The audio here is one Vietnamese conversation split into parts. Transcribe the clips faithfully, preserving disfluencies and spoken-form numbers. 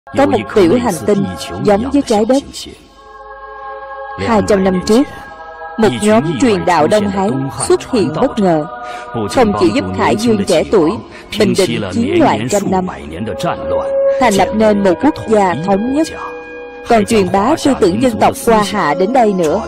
có một tiểu hành tinh giống với trái đất. Hai trăm năm trước, một nhóm truyền đạo Đông Hán xuất hiện bất ngờ, không chỉ giúp Khải Dương trẻ tuổi bình định chiến loạn trăm năm, thành lập nên một quốc gia thống nhất, còn truyền bá tư tưởng dân tộc qua hạ đến đây nữa.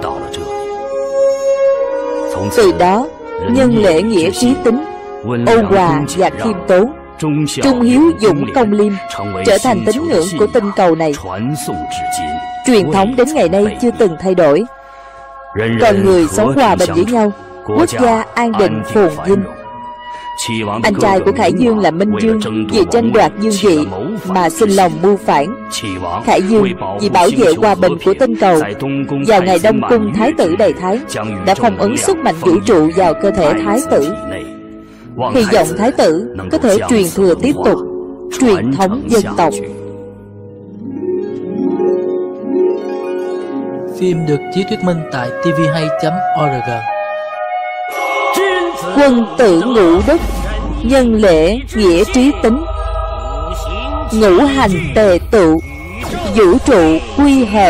Từ đó, nhân lễ nghĩa trí tính, ôn hòa và khiêm tốn, trung hiếu dũng công liêm trở thành tín ngưỡng của tinh cầu này. Truyền thống đến ngày nay chưa từng thay đổi. Con người sống hòa bình với nhau, quốc gia an định phồn vinh. Anh trai của Khải Dương là Minh Dương vì tranh đoạt dương vị mà sinh lòng mưu phản. Khải Dương vì bảo vệ hòa bình của tinh cầu, vào ngày Đông Cung Thái tử đầy Thái đã phong ấn sức mạnh vũ trụ vào cơ thể Thái tử, hy vọng Thái tử có thể truyền thừa tiếp tục truyền thống dân tộc. Phim được chiếu thuyết minh tại t v hai chấm org. Quân tử ngũ đức, nhân lễ nghĩa trí tính, ngũ hành tề tựu, vũ trụ quy hợp.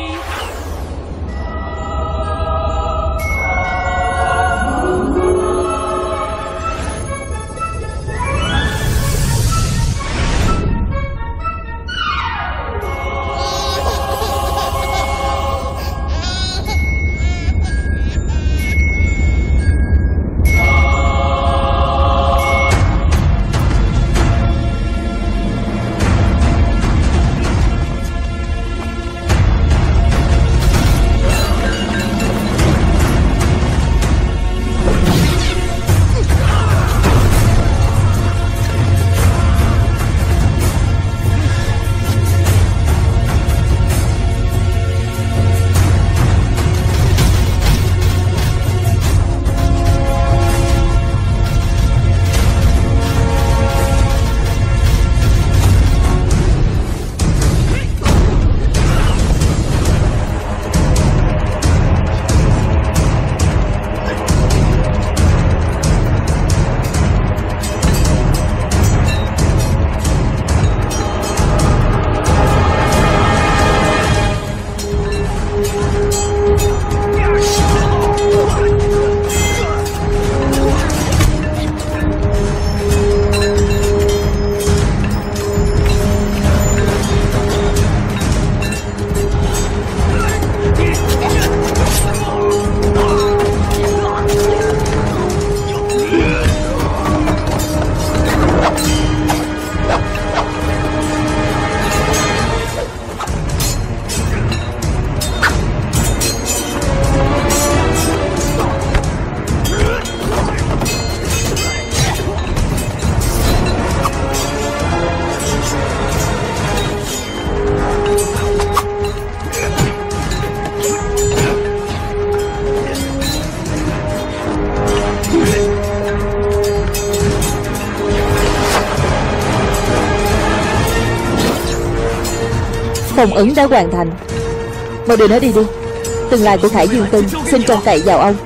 Phong ấn đã hoàn thành. Mau đưa nó đi đi. Tương lai của Khải Dương Tinh xin trông cậy vào ông.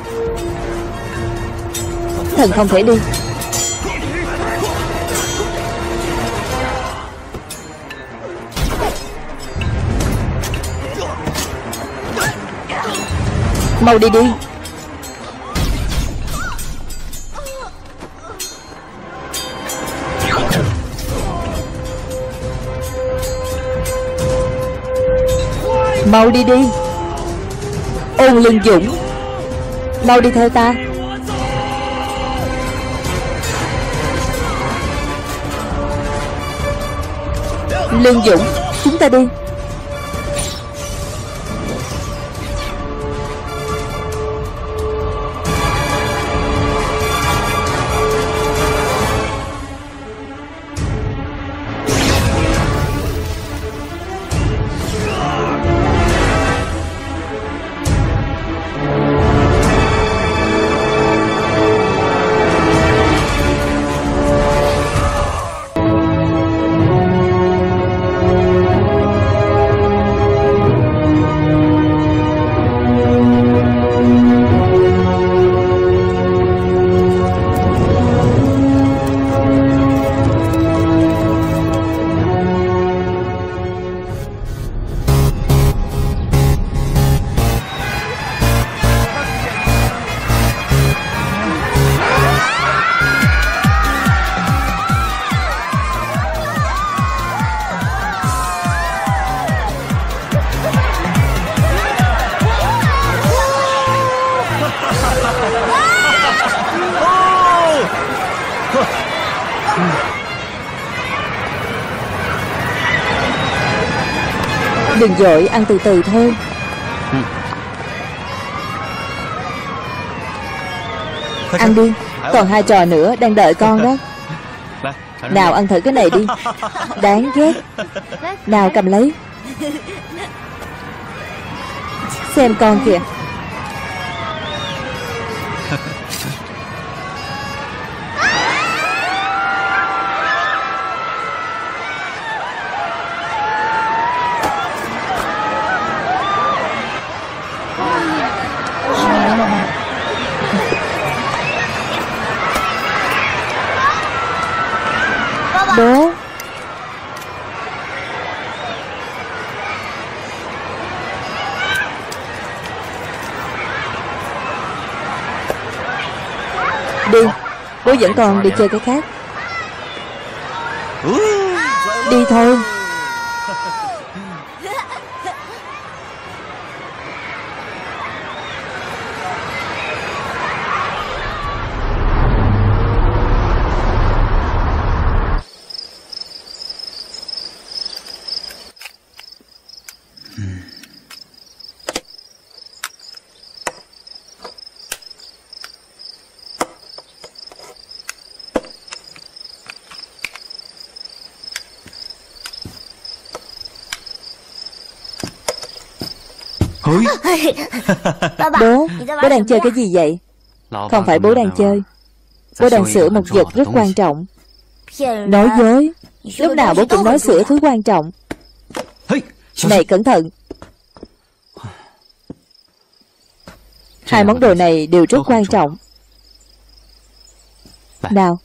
Thần không thể đi. Mau đi đi. Mau đi đi. Ôn Lương Dũng, mau đi theo ta. Lương Dũng, chúng ta đi. Đừng vội, ăn từ từ thôi. Ăn đi, còn hai trò nữa đang đợi con đó. Nào ăn thử cái này đi. Đáng ghét. Nào cầm lấy. Xem con kìa. Bố. Đi, bố dẫn con đi chơi cái khác. Đi thôi. Bố, bố đang chơi cái gì vậy? Không phải bố đang chơi. Bố đang sửa một vật rất quan trọng. Nói dối. Lúc nào bố cũng nói sửa thứ quan trọng. Này cẩn thận. Hai món đồ này đều rất quan trọng. Nào.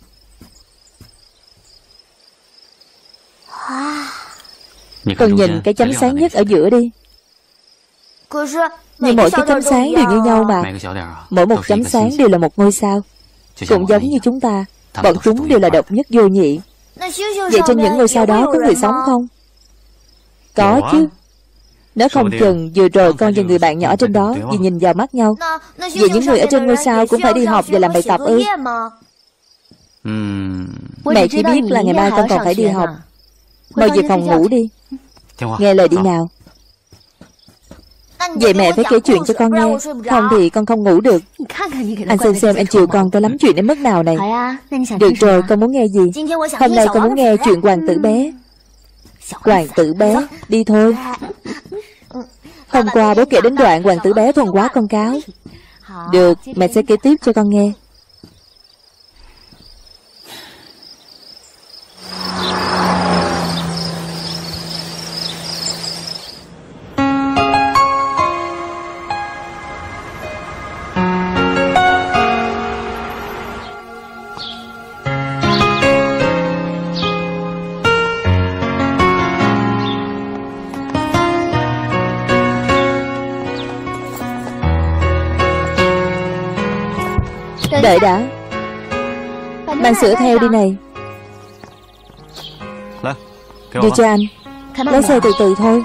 Con nhìn cái chấm sáng nhất ở giữa đi. Nhưng mỗi cái chấm sáng đều như nhau mà. Mỗi một chấm sáng đều là một ngôi sao. Cũng giống như chúng ta. Bọn chúng đều là độc nhất vô nhị. Vậy trên những ngôi sao đó có người sống không? Có chứ. Nếu không chừng vừa rồi con và người bạn nhỏ trên đó vì nhìn vào mắt nhau. Vậy những người ở trên ngôi sao cũng phải đi học và làm bài tập ư? Mẹ chỉ biết là ngày mai con còn phải đi học. Mau về phòng ngủ đi. Nghe lời đi nào. Vậy mẹ phải kể chuyện cho con nghe. Không thì con không ngủ được. Anh xem xem anh chiều con tới lắm chuyện đến mức nào này. Được rồi, con muốn nghe gì? Hôm nay con muốn nghe chuyện hoàng tử bé. Hoàng tử bé, đi thôi. Hôm qua bố kể đến đoạn hoàng tử bé thuần hóa con cáo. Được, mẹ sẽ kể tiếp cho con nghe. Đợi đã. Bạn sửa theo đi này. Đưa cho anh. Lái xe từ từ thôi.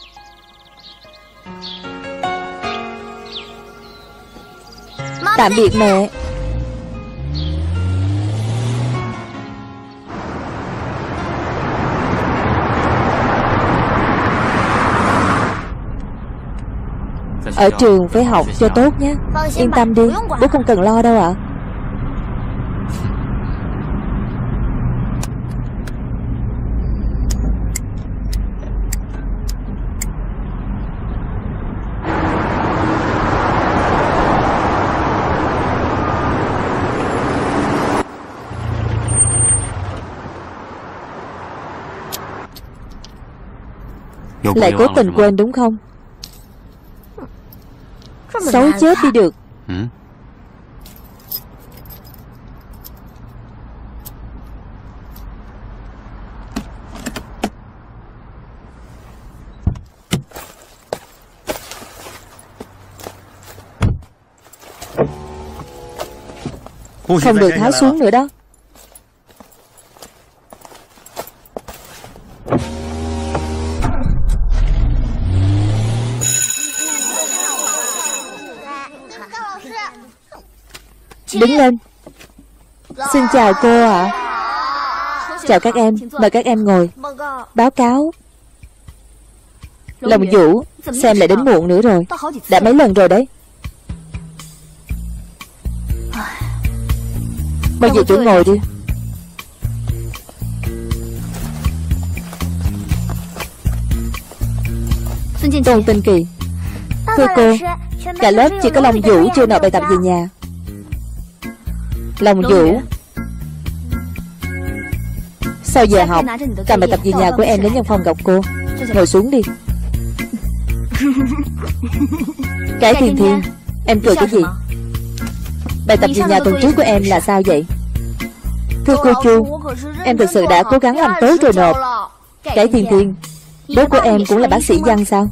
Tạm biệt mẹ. Ở trường phải học cho tốt nhé. Yên tâm đi, bố không cần lo đâu ạ. Lại cố tình quên đúng không? Xấu chết đi được. Không được tháo xuống nữa đó. Đứng lên. Xin chào cô ạ. Chào các em, mời các em ngồi. Báo cáo. Lòng Vũ, xem lại đến muộn nữa rồi. Đã mấy lần rồi đấy. Bây giờ chủ ngồi đi. Tôn Tinh Kỳ, thưa cô, cả lớp chỉ có Lòng Vũ chưa nộp bài tập về nhà. Lòng Vũ, sau giờ học cầm bài tập về nhà của em đến văn phòng gặp cô. Ngồi xuống đi. Cái Thiên Thiên, em cười cái gì? Bài tập về nhà tuần trước của em là sao vậy? Thưa cô Chu, em thực sự đã cố gắng làm tốt rồi nộp. Cái Thiên Thiên, bố của em cũng là bác sĩ văn sao?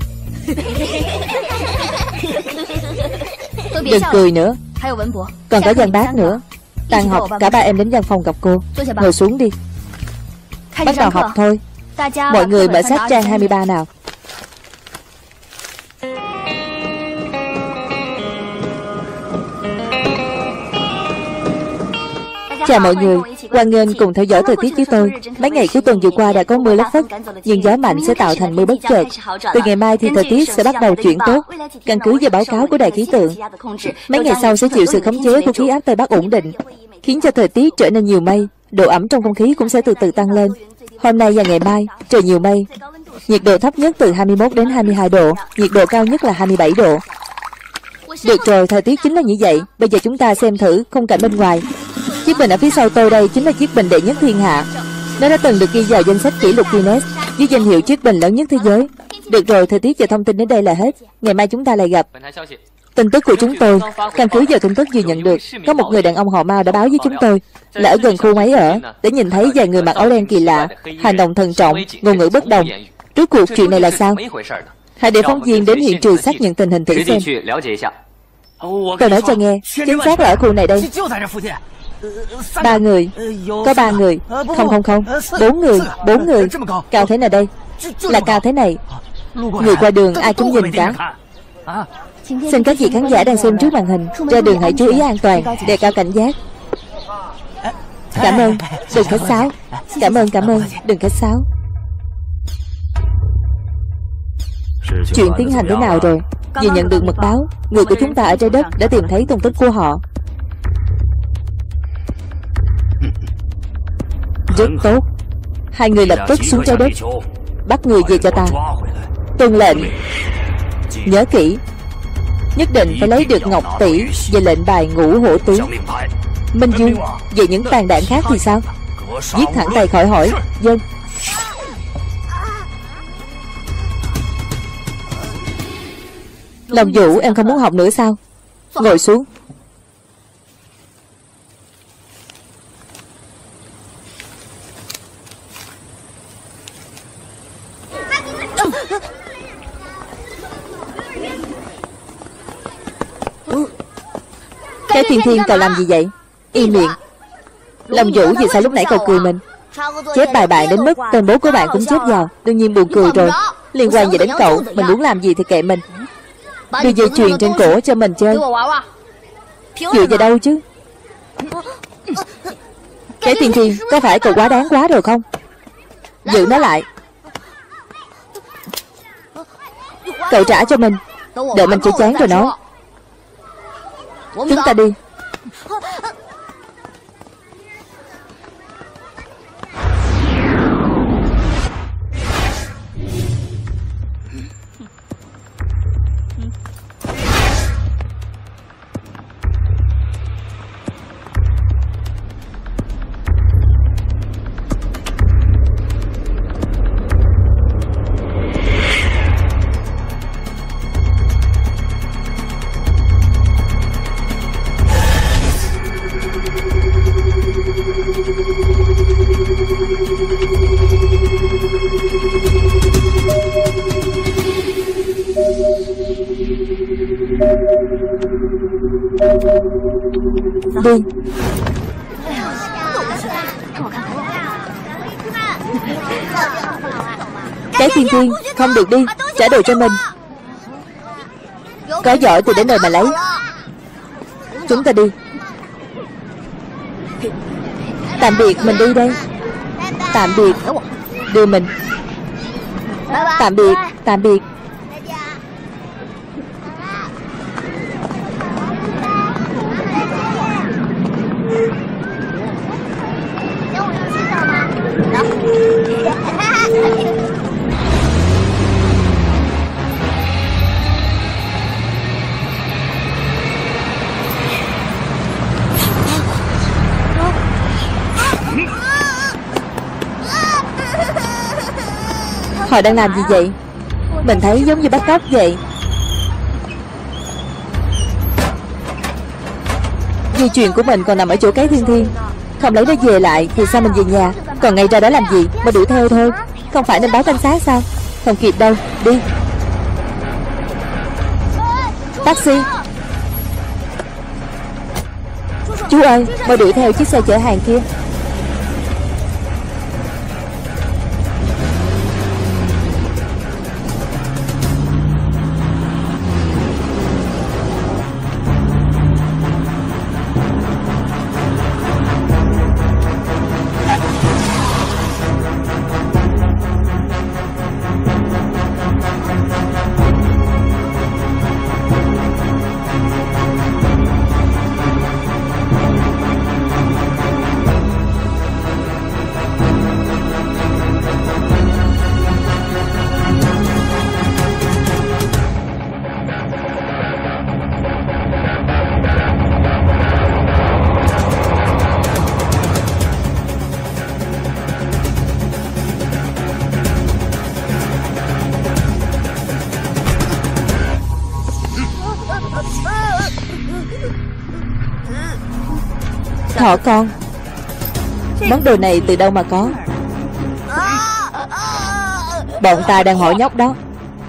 Đừng cười nữa. Còn có Giang Bác nữa. Tan học cả ba em đến văn phòng gặp cô. Ngồi xuống đi. Bắt đầu học thôi. Mọi người mở sách trang hai mươi ba nào. Chào mọi người, hoan nghênh cùng theo dõi thời tiết với tôi. Mấy ngày cuối tuần vừa qua đã có mưa lất phất, nhưng gió mạnh sẽ tạo thành mưa bất chợt. Từ ngày mai thì thời tiết sẽ bắt đầu chuyển tốt, căn cứ vào báo cáo của đài khí tượng. Mấy ngày sau sẽ chịu sự khống chế của khí áp Tây Bắc ổn định, khiến cho thời tiết trở nên nhiều mây, độ ẩm trong không khí cũng sẽ từ từ tăng lên. Hôm nay và ngày mai trời nhiều mây, nhiệt độ thấp nhất từ hai mươi mốt đến hai mươi hai độ, nhiệt độ cao nhất là hai mươi bảy độ. Được rồi, thời tiết chính là như vậy. Bây giờ chúng ta xem thử khung cảnh bên ngoài. Chiếc bình ở phía sau tôi đây chính là chiếc bình đệ nhất thiên hạ. Nó đã từng được ghi vào danh sách kỷ lục Guinness với danh hiệu chiếc bình lớn nhất thế giới. Được rồi, thời tiết và thông tin đến đây là hết. Ngày mai chúng ta lại gặp. Tin tức của chúng tôi, căn cứ vào tin tức vừa nhận được, có một người đàn ông họ Mao đã báo với chúng tôi là ở gần khu máy ở, để nhìn thấy vài người mặc áo đen kỳ lạ, hành động thận trọng, ngôn ngữ bất đồng. Rốt cuộc chuyện này là sao? Hãy để phóng viên đến hiện trường xác nhận tình hình thử xem. Tôi nói cho nghe, chính xác là ở khu này đây. Ba người, có ba người, không không không, bốn người, bốn người. Cao thế nào đây? Là cao thế này. Người qua đường ai cũng nhìn cả. Xin các vị khán giả đang xem trước màn hình, ra đường hãy chú ý an toàn, đề cao cảnh giác. Cảm ơn, đừng khách sáo. Cảm ơn, cảm ơn, đừng khách sáo. Chuyện tiến hành thế nào rồi? Vừa nhận được mật báo, người của chúng ta ở trái đất đã tìm thấy tung tích của họ. Rất tốt. Hai người lập tức xuống trái đất, bắt người về cho ta. Tuân lệnh. Nhớ kỹ, nhất định phải lấy được ngọc tỷ về lệnh bài ngũ hổ tý. Minh Dương, về những tàn đạn khác thì sao? Giết thẳng tay khỏi hỏi. Dân. Lòng Vũ, em không muốn học nữa sao? Ngồi xuống. Cái Thiên Thiên cậu làm gì vậy? Im miệng. Lòng Vũ, vì sao lúc nãy cậu cười mình? Chép bài bạn đến mức tên bố của bạn cũng chép vào. Đương nhiên buồn cười rồi. Liên quan gì đến cậu? Mình muốn làm gì thì kệ mình. Đưa dây chuyền trên cổ cho mình chơi. Dựa vào đâu chứ? Cái Thiên Thiên, có phải cậu quá đáng quá rồi không? Giữ nó lại. Cậu trả cho mình. Đợi mình chơi chán rồi nói. Chúng ta đi. Đi. Cái Thiên Thiên, không được đi. Trả đồ cho mình. Có giỏi thì đến nơi mà lấy. Chúng ta đi. Tạm biệt, mình đi đây. Tạm biệt. Đưa mình. Tạm biệt, tạm biệt. Họ đang làm gì vậy? Mình thấy giống như bắt cóc vậy. Dây chuyền của mình còn nằm ở chỗ Cái Thiên Thiên. Không lấy nó về lại thì sao mình về nhà? Còn ngay ra đó làm gì mà đuổi theo thôi? Không phải nên báo cảnh sát sao? Không kịp đâu, đi. Taxi. Chú ơi, mau đuổi theo chiếc xe chở hàng kia. Thỏ con. Món đồ này từ đâu mà có? Bọn ta đang hỏi nhóc đó.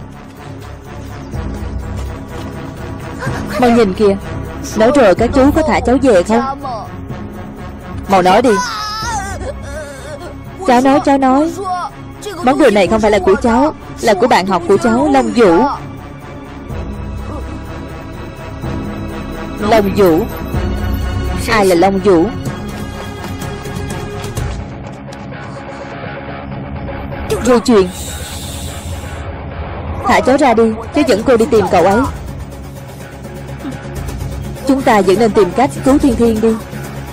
Mau nhìn kìa. Nói rồi các chú có thả cháu về không? Mau nói đi. Cháu nói, cháu nói. Món đồ này không phải là của cháu, là của bạn học của cháu, Long Vũ. Long Vũ? Ai là Long Vũ? Dây chuyền. Thả cháu ra đi, cháu dẫn cô đi tìm cậu ấy. Chúng ta vẫn nên tìm cách cứu Thiên Thiên đi.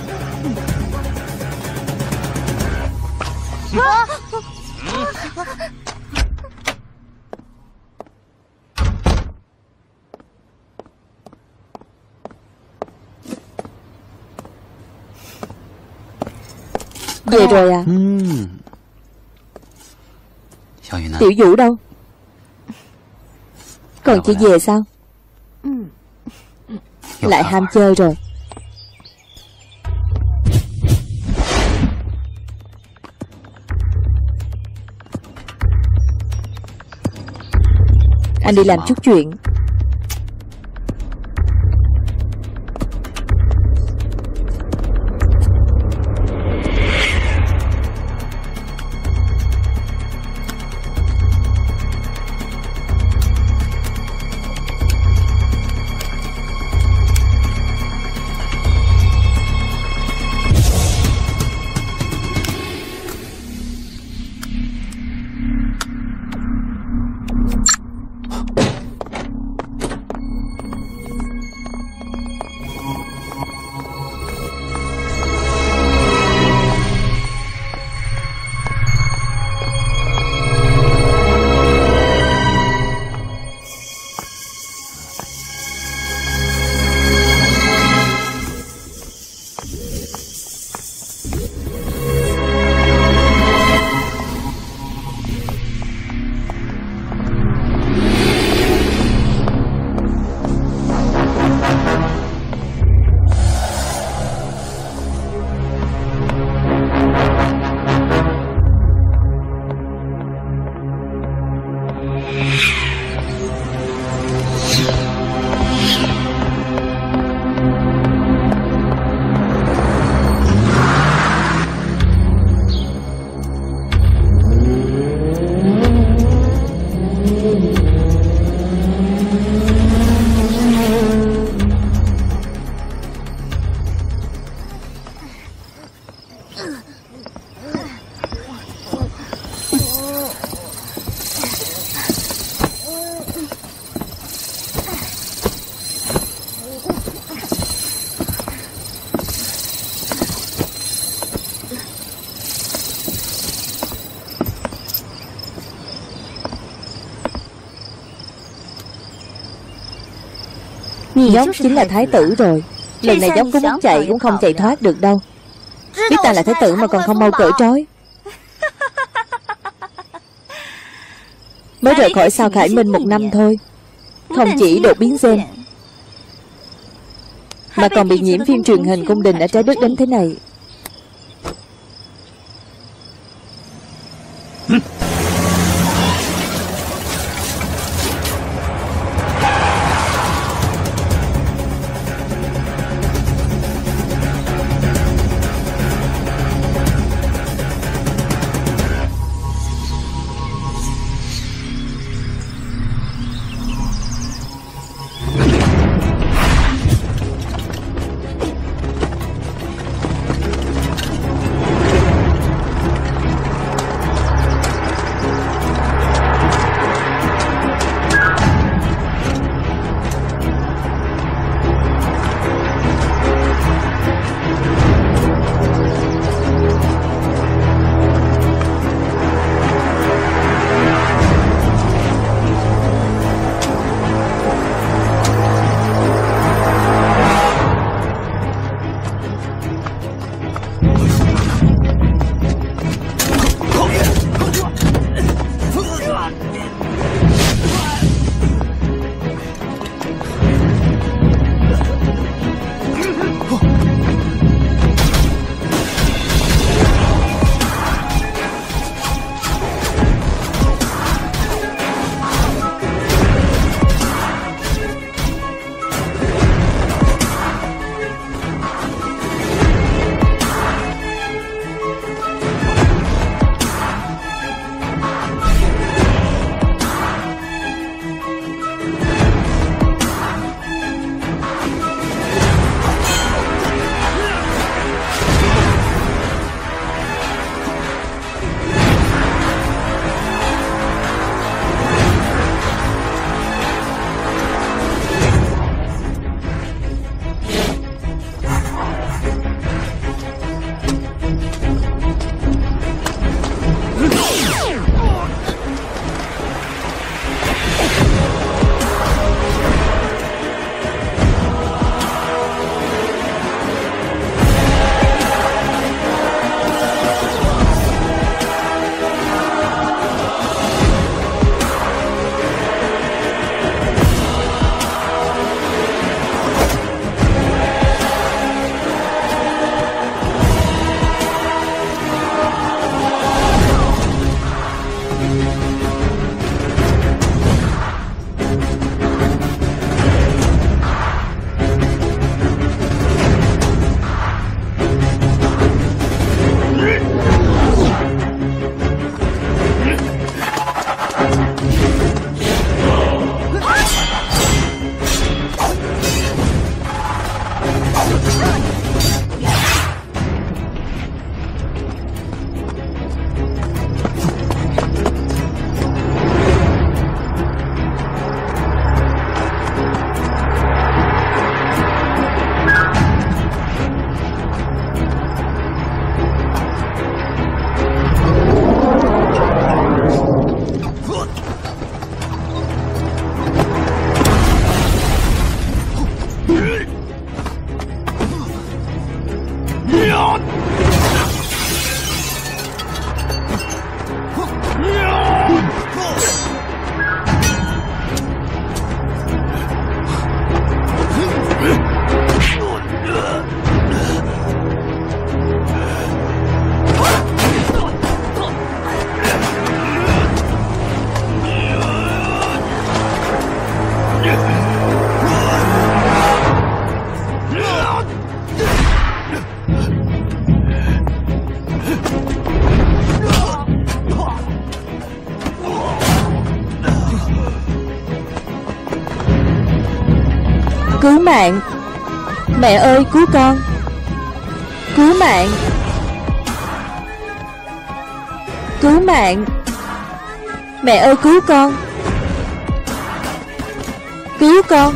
Về rồi à? Tiểu Vũ đâu? Còn chị về sao? Lại ham chơi rồi. Anh đi làm chút chuyện. Nhóc chính là thái tử rồi. Lần này nhóc có muốn chạy cũng không chạy thoát được đâu. Biết ta là thái tử mà còn không mau cởi trói. Mới rời khỏi Sao Khải Minh một năm thôi, không chỉ đột biến gen mà còn bị nhiễm phim truyền hình cung đình ở trái đất đến thế này. Cứu mạng! Mẹ ơi cứu con! Cứu mạng! Cứu mạng! Mẹ ơi cứu con! Cứu con!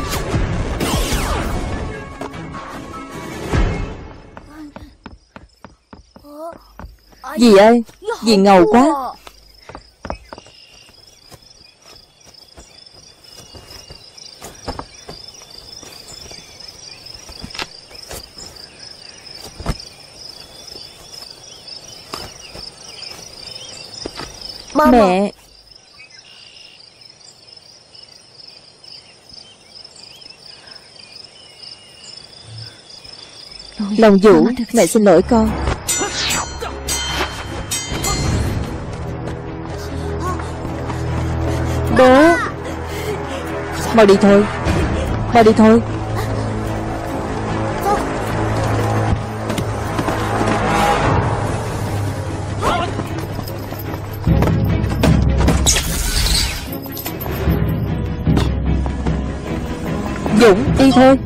Dì ơi, dì ngầu quá. Mẹ. Lòng Vũ, mẹ xin lỗi con. Bố, mau đi thôi, mau đi thôi. Dũng, đi thôi.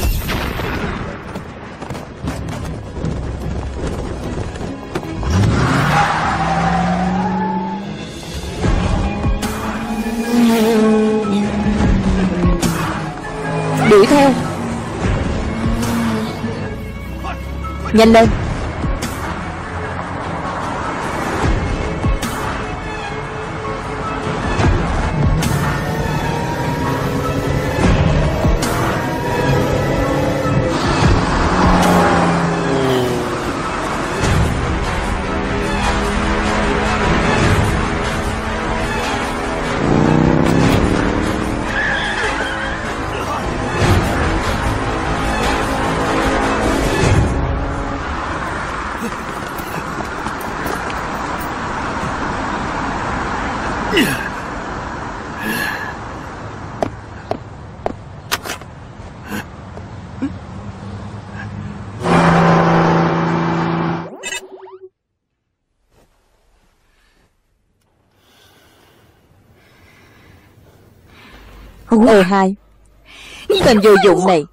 Đuổi theo. Nhanh lên. Ờ hai, tên vô dụng này.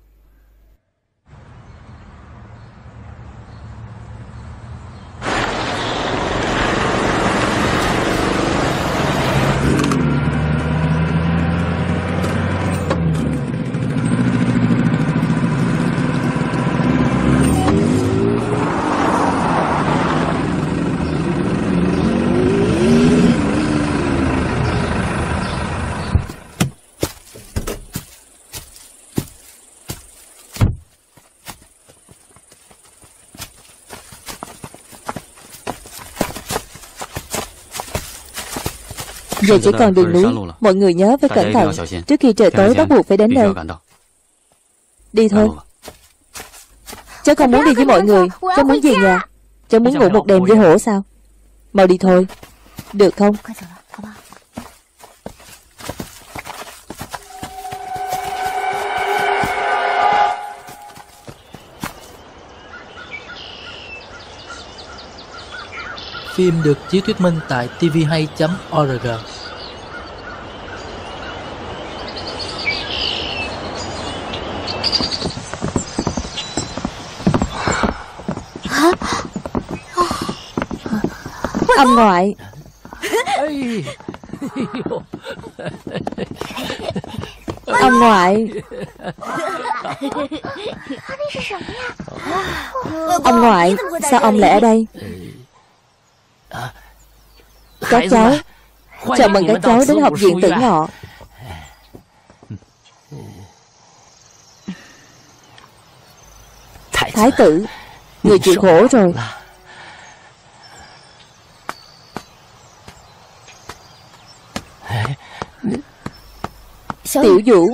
Giờ chỉ còn đường núi, mọi người nhớ phải cẩn thận. Trước khi trời tối bắt buộc phải đến đây. Đi thôi. Cháu không muốn đi với mọi người. Cháu muốn về nhà. Cháu muốn ngủ một đêm với hổ sao? Mau đi thôi. Được không? Phim được chiếu thuyết minh tại tê vê hai chấm org. Ông ngoại. Ông ngoại. Ông ngoại, sao ông lại ở đây? Các cháu, chào mừng các cháu đến học viện Tử Ngọ. Thái tử, người chịu khổ rồi. Tiểu Vũ.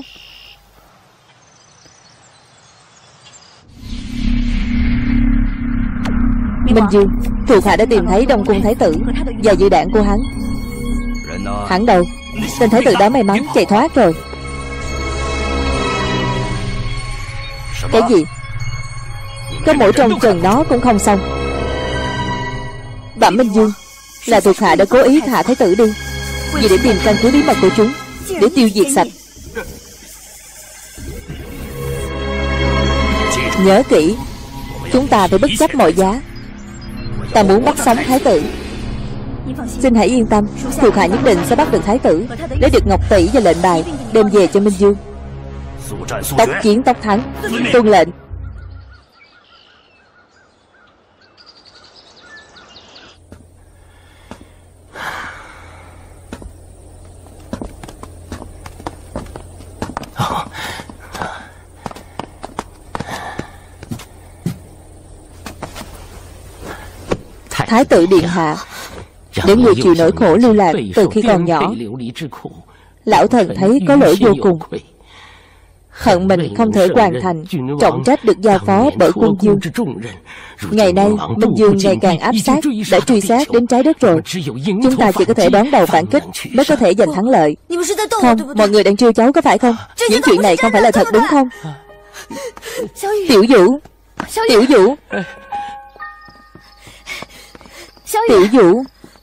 Minh Dương, thuộc hạ đã tìm thấy Đông Cung Thái tử và dự đạn của hắn. Hắn đâu? Tên thái tử đó may mắn chạy thoát rồi. Cái gì? Có mỗi trong chừng nó cũng không xong. Bẩm Minh Dương, là thuộc hạ đã cố ý thả thái tử đi, vì để tìm căn cứ bí mật của chúng, để tiêu diệt sạch. Nhớ kỹ, chúng ta phải bất chấp mọi giá. Ta muốn bắt sống thái tử. Xin hãy yên tâm, thuộc hạ nhất định sẽ bắt được thái tử, lấy được ngọc tỷ và lệnh bài, đem về cho Minh Dương. Tốc chiến tốc thắng. Tuân lệnh. Thái tử điện hạ, để người chịu nỗi khổ lưu lạc từ khi còn nhỏ. Lão thần thấy có lỗi vô cùng, hận mình không thể hoàn thành trọng trách được giao phó bởi quân Dương. Ngày nay Minh Dương ngày càng áp sát, đã truy sát đến trái đất rồi. Chúng ta chỉ có thể đón đầu phản kích mới có thể giành thắng lợi. Không, mọi người đang trêu cháu có phải không? Những chuyện này không phải là thật đúng không? Tiểu Vũ, Tiểu Vũ, Tiểu Vũ.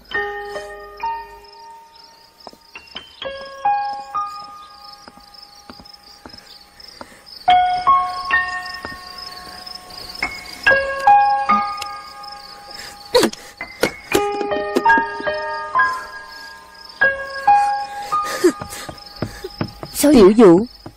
Tiểu Vũ,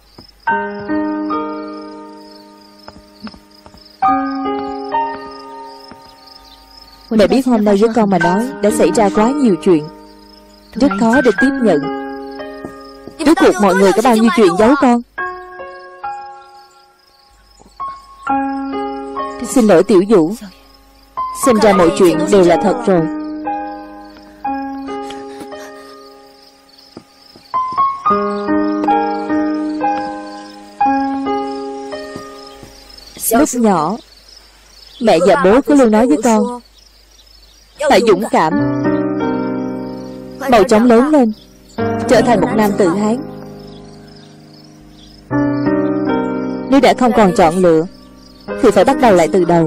mẹ biết hôm nay với con mà nói đã xảy ra quá nhiều chuyện, rất khó để tiếp nhận. Rốt cuộc mọi người có bao nhiêu chuyện giấu con? Xin lỗi Tiểu Vũ, xem ra mọi chuyện đều là thật rồi. Lúc nhỏ, mẹ và bố cứ luôn nói với con phải dũng cảm, mau chóng lớn lên, trở thành một nam tự Hán. Nếu đã không còn chọn lựa thì phải bắt đầu lại từ đầu.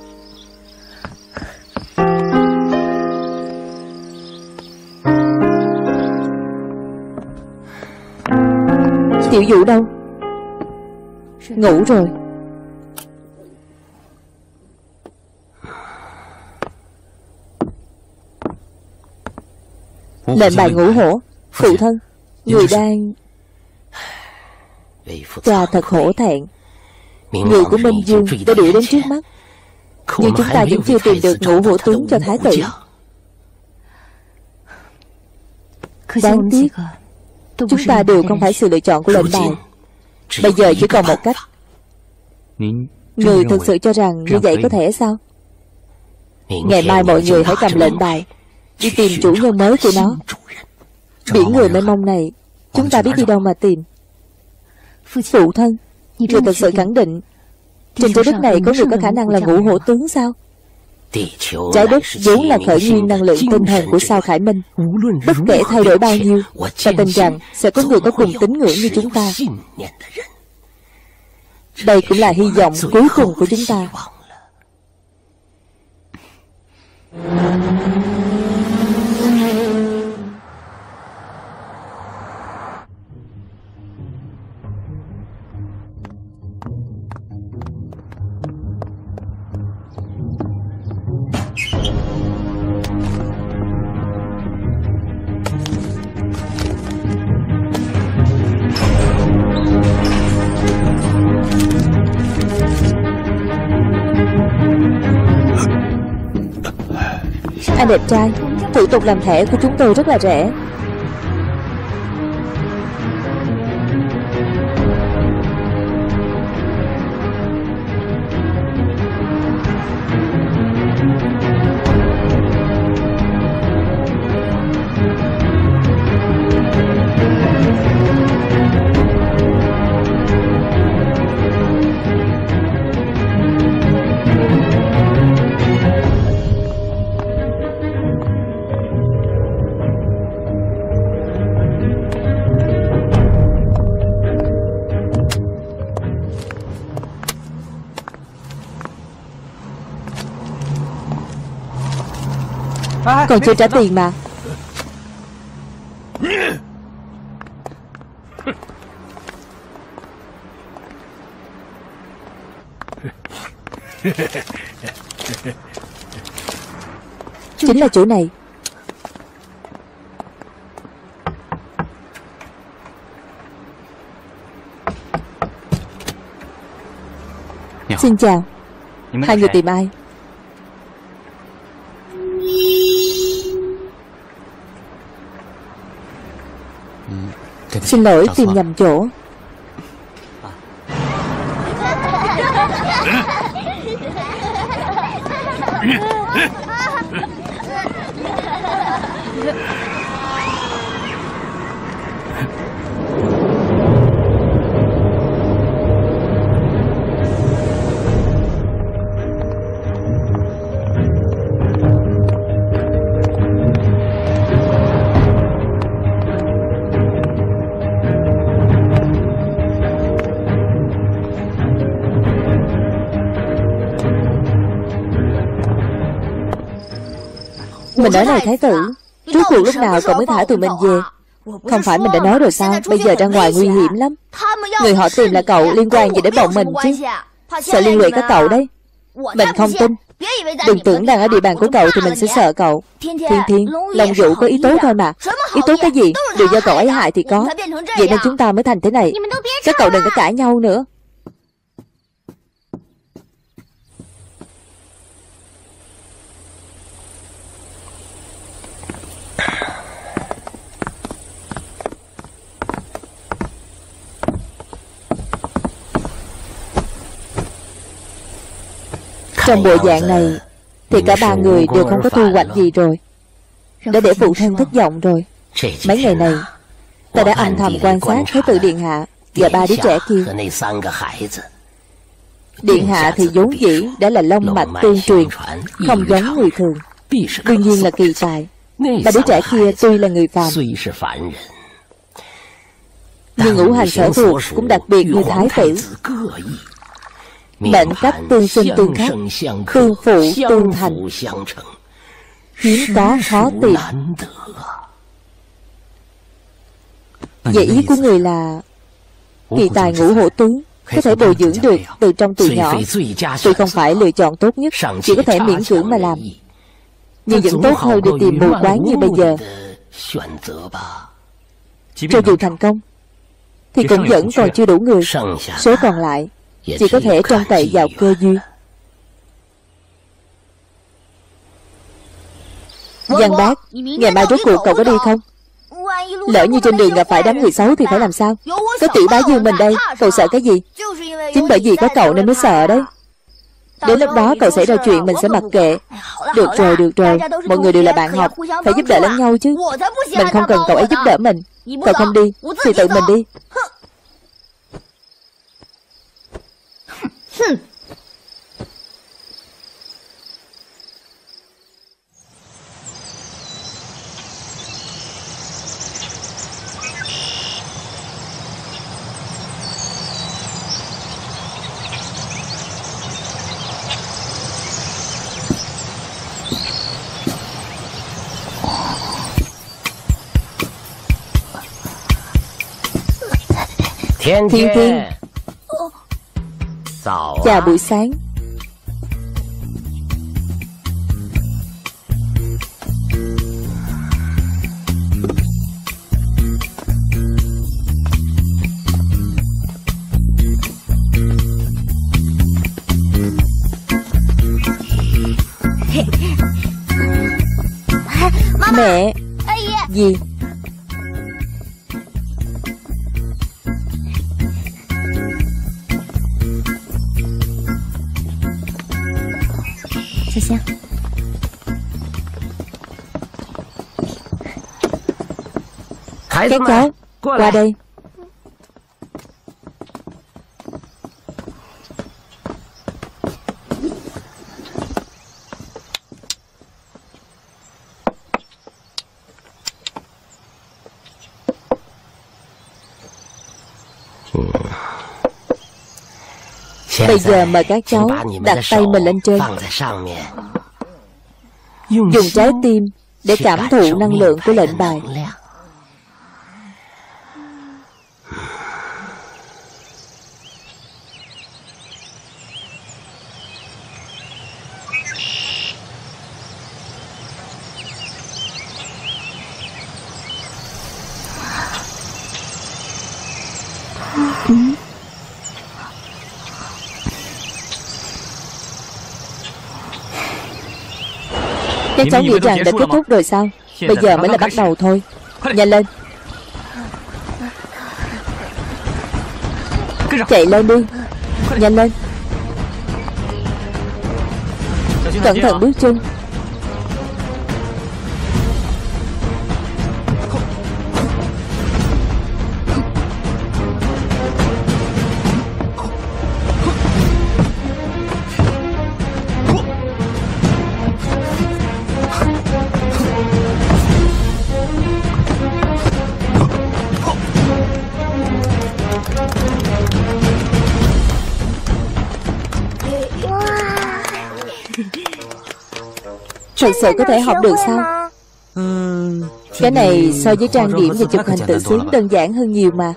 Tiểu Vũ đâu? Ngủ rồi. Lệnh bài ngũ hổ. Phụ thân, người đang... Cha thật hổ thẹn. Người của Minh Dương đã đuổi đến trước mắt, nhưng chúng ta vẫn chưa tìm được ngũ hổ tướng cho thái tử. Đáng tiếc, chúng ta đều không phải sự lựa chọn của lệnh bài. Bây giờ chỉ còn một cách. Người thực sự cho rằng như vậy có thể sao? Ngày mai mọi người hãy cầm lệnh bài đi tìm chủ nhân mới của nó. Biển người mênh mông này, chúng ta biết đi đâu mà tìm. Phụ thân, người thật sự khẳng định trên trái đất này có người có khả năng là ngũ hổ tướng sao? Trái đất vốn là khởi nguyên năng lượng tinh thần của sao Khải Minh. Bất kể thay đổi bao nhiêu, ta tin rằng sẽ có người có cùng tín ngưỡng như chúng ta. Đây cũng là hy vọng cuối cùng của chúng ta. Anh đẹp trai, thủ tục làm thẻ của chúng tôi rất là rẻ. Còn chưa trả tiền mà. Chính là chỗ này. Xin chào. Hai người tìm ai? Xin lỗi, tìm nhầm chỗ. Mình nói này thái tử, rốt cuộc lúc nào cậu mới thả tụi mình về? Không phải mình đã nói rồi sao? Bây giờ ra ngoài nguy hiểm lắm. Người họ tìm là cậu, liên quan gì đến bọn mình chứ? Sợ liên lụy các cậu đấy. Mình không tin. Đừng tưởng đang ở địa bàn của cậu thì mình sẽ sợ cậu. Thiên Thiên, Long Vũ có ý tốt thôi mà. Ý tốt cái gì? Đều do cậu ấy hại thì có. Vậy nên chúng ta mới thành thế này. Các cậu đừng có cãi nhau nữa. Trong bộ dạng này thì cả ba người đều không có thu hoạch gì rồi. Đã để phụ thân thất vọng rồi. Mấy ngày này ta đã âm thầm quan sát Thái tử điện hạ và ba đứa trẻ kia. Điện hạ thì vốn dĩ đã là long mạch tương truyền, không giống người thường, đương nhiên là kỳ tài. Ba đứa trẻ kia tuy là người phàm, nhưng ngũ hành sở thuộc cũng đặc biệt như thái tử. Mệnh cách tương sinh tương khắc, tương phụ tương thành, hiếm có khó tìm. Vậy ý của người là kỳ tài ngũ hổ tướng có thể bồi dưỡng được từ trong từ nhỏ. Tuy không phải lựa chọn tốt nhất, chỉ có thể miễn cưỡng mà làm, nhưng vẫn tốt hơn được tìm mù quáng như bây giờ. Cho dù thành công thì cũng vẫn còn chưa đủ người. Số còn lại chỉ có thể trông cậy vào cơ duyên. Giang Bác, ngày mai rốt cuộc cậu có đi không? Lỡ như trên đường gặp phải đám người xấu thì phải làm sao? Có tiểu bá Dương mình đây, cậu sợ cái gì? Chính bởi vì có cậu nên mới sợ đấy. Đến lúc đó cậu xảy ra chuyện mình sẽ mặc kệ. Được rồi, được rồi, mọi người đều là bạn học, phải giúp đỡ lẫn nhau chứ. Mình không cần cậu ấy giúp đỡ mình. Cậu không đi thì tự mình đi. Thiên Thiên, chào buổi sáng. Mẹ. Gì? Các cháu, qua đây. Bây giờ mời các cháu đặt tay mình lên trên, dùng trái tim để cảm thụ năng lượng của lệnh bài. Các cháu nghĩ rằng đã kết thúc rồi sao? Bây giờ mới là bắt đầu thôi. Nhanh lên, chạy lên đi. Nhanh lên, cẩn thận bước chân. Thật sự có thể học được sao? Cái này so với trang điểm và chụp hình tự sướng đơn giản hơn nhiều mà.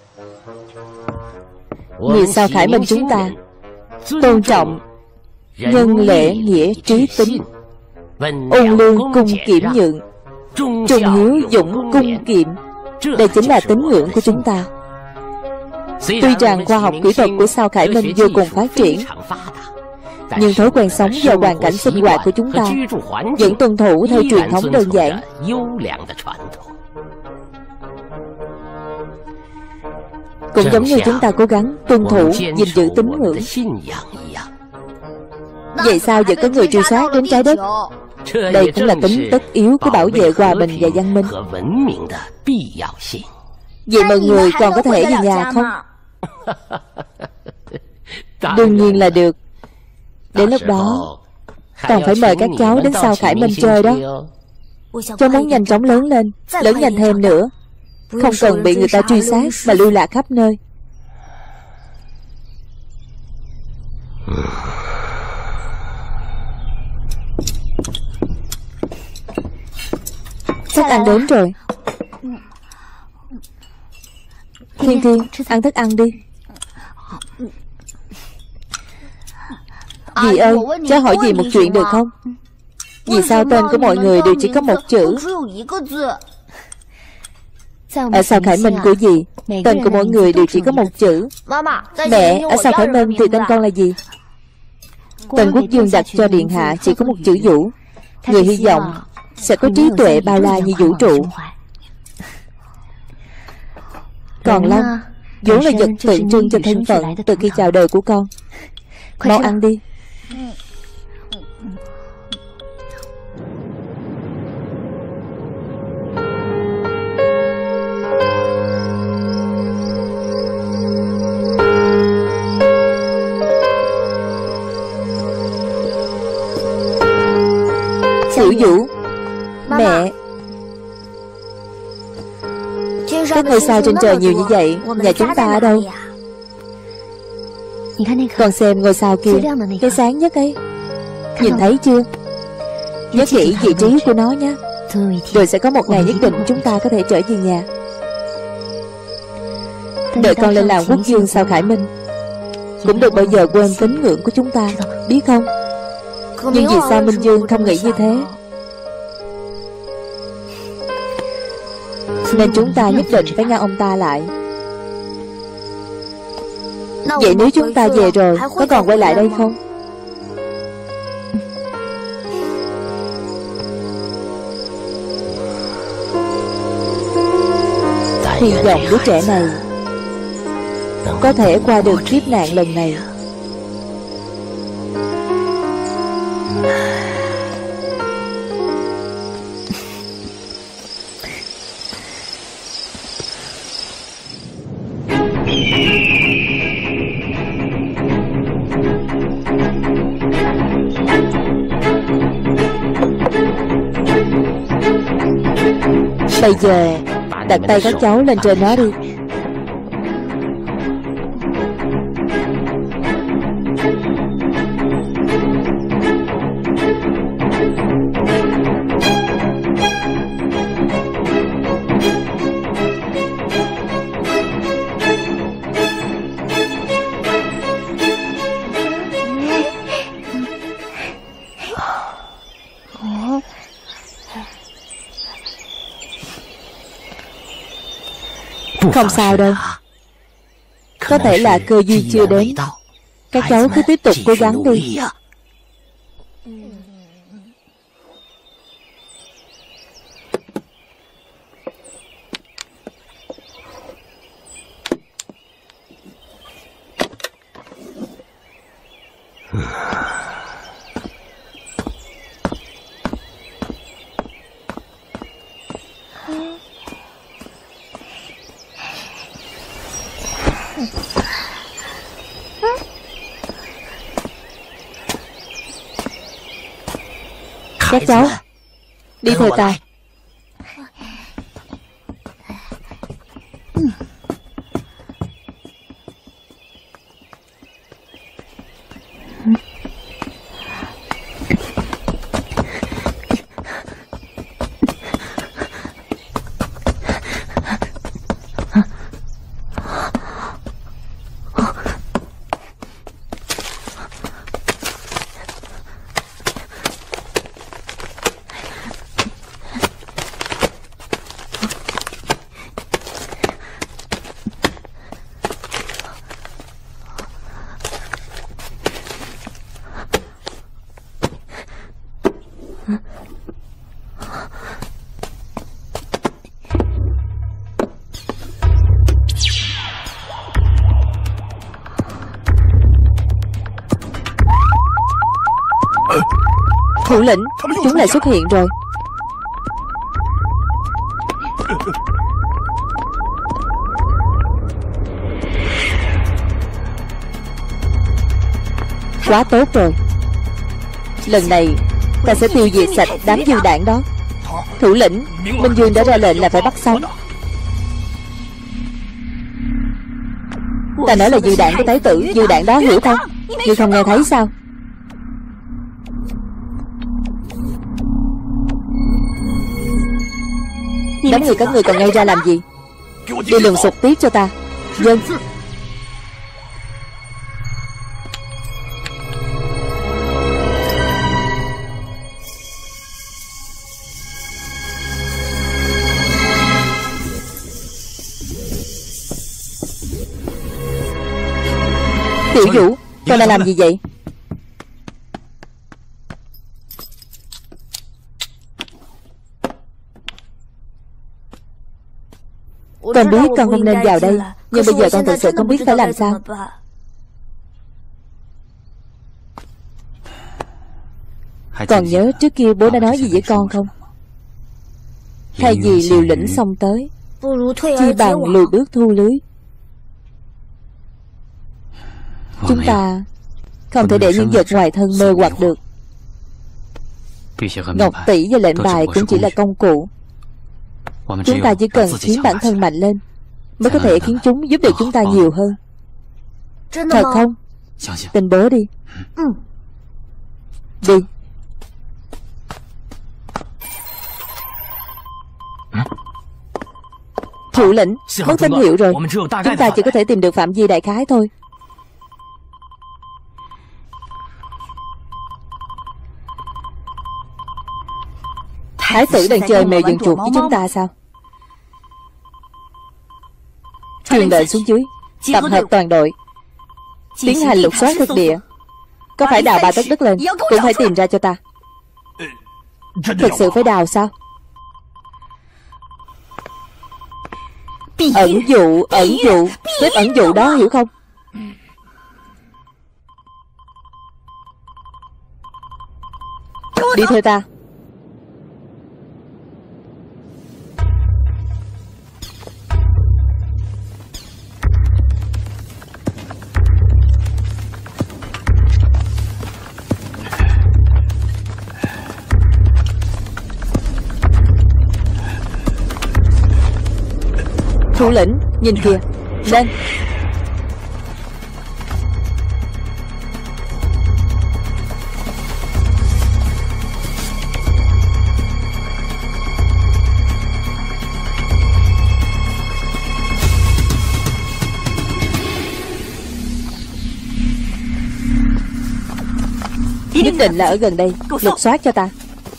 Người sao Khải Minh chúng ta tôn trọng nhân lễ nghĩa trí tính, ôn lương cung kiểm nhượng, trung hiếu dũng cung kiệm. Đây chính là tín ngưỡng của chúng ta. Tuy rằng khoa học kỹ thuật của sao Khải Minh vô cùng phát triển, nhưng thói quen sống và hoàn cảnh sinh hoạt của chúng ta vẫn tuân thủ theo truyền thống đơn giản. Cũng giống như chúng ta cố gắng tuân thủ, gìn giữ tín ngưỡng. Vậy sao vẫn có người truy sát đến trái đất? Đây cũng là tính tất yếu của bảo vệ hòa bình và văn minh. Vậy mọi người còn có thể về nhà không? Đương nhiên là được. Đến lúc đó còn phải mời các cháu đến sao Khải Minh chơi đó. Cháu muốn nhanh chóng lớn lên, lớn nhanh thêm nữa, không cần bị người ta truy sát mà lưu lạc khắp nơi. Thức ăn đến rồi. Thiên Thiên, ăn thức ăn đi. Dì ơi, cháu hỏi dì một chuyện được không? Vì sao tên của mọi người đều chỉ có một chữ? Ở sao Khải Minh của dì, tên của mỗi người đều chỉ có một chữ. Mẹ, ở sao Khải Minh thì tên con là gì? Tên quốc dương đặt cho điện hạ chỉ có một chữ Vũ. Người hy vọng sẽ có trí tuệ bao la như vũ trụ. Còn Long vốn là vật tượng trưng cho thân phận từ khi chào đời của con. Mau ăn đi. Tiểu Vũ, mẹ, các ngôi sao trên trời nhiều như vậy, nhà chúng ta ở đâu? Con xem ngôi sao kia, cái sáng nhất ấy, nhìn thấy chưa? Nhớ kỹ vị trí của nó nhé. Rồi sẽ có một ngày nhất định chúng ta có thể trở về nhà. Đợi con lên làm quốc dương sao Khải Minh, cũng đừng bao giờ quên tín ngưỡng của chúng ta, biết không? Nhưng vì sao Minh Dương không nghĩ như thế? Nên chúng ta nhất định phải ngăn ông ta lại. Vậy nếu chúng ta về rồi, có còn quay lại đây không? Hy vọng đứa trẻ này có thể qua được kiếp nạn lần này. Bây giờ đặt tay các cháu lên trên nó đi. Không sao đâu. Có thể là cơ duyên chưa đến. Các cháu cứ tiếp tục cố gắng đi. Các cháu đi theo ta. Thủ lĩnh, chúng lại xuất hiện rồi. Quá tốt rồi. Lần này ta sẽ tiêu diệt sạch đám dư đảng đó. Thủ lĩnh, Minh Dương đã ra lệnh là phải bắt sống. Ta nói là dư đảng của thái tử, dư đảng đó, hiểu không? Ngươi không nghe thấy sao? Đám người các người còn ngay ra làm gì? Đi lùng sục tiếp cho ta. Dân. Tiểu Vũ, con đang làm gì vậy? Con biết con không nên vào đây, nhưng bây giờ con thực sự không biết phải làm sao. Còn nhớ trước kia bố đã nói gì với con không? Thay vì liều lĩnh xông tới, chi bằng lùi bước thu lưới. Chúng ta không thể để những vật ngoài thân mê hoặc được. Ngọc tỷ và lệnh bài cũng chỉ là công cụ. Chúng ta chỉ cần khiến bản thân mạnh lên mới có thể khiến chúng giúp được chúng ta nhiều hơn. Thật không? Tin bố đi. Đi. Thủ lĩnh, mất tín hiệu rồi. Chúng ta chỉ có thể tìm được phạm vi đại khái thôi. Thái tử đang chơi mèo dừng chuột với chúng ta sao? Truyền lệnh xuống dưới, tập hợp toàn đội, tiến hành lục soát thực địa. Có phải đào ba tấc đất lên cũng phải tìm ra cho ta. Thực sự phải đào sao? Ẩn dụ, ẩn dụ, bếp ẩn dụ đó, hiểu không? Đi theo ta. Thủ lĩnh, nhìn kìa. Lên. Nhất định là ở gần đây. Lục soát cho ta.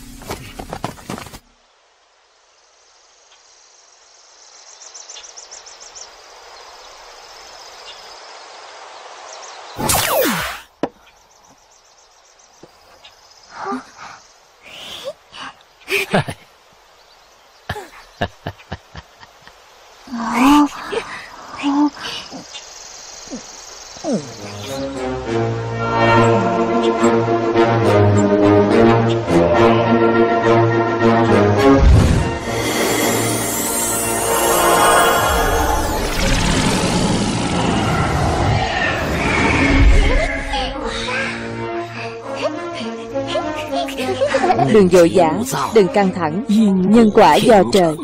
Đừng vội vã, đừng căng thẳng. Nhân quả do trời.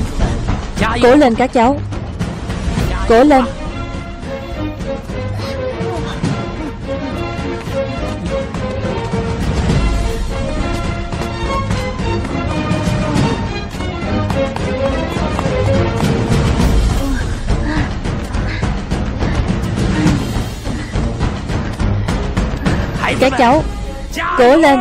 Cố lên các cháu. Cố lên. Các cháu cố lên.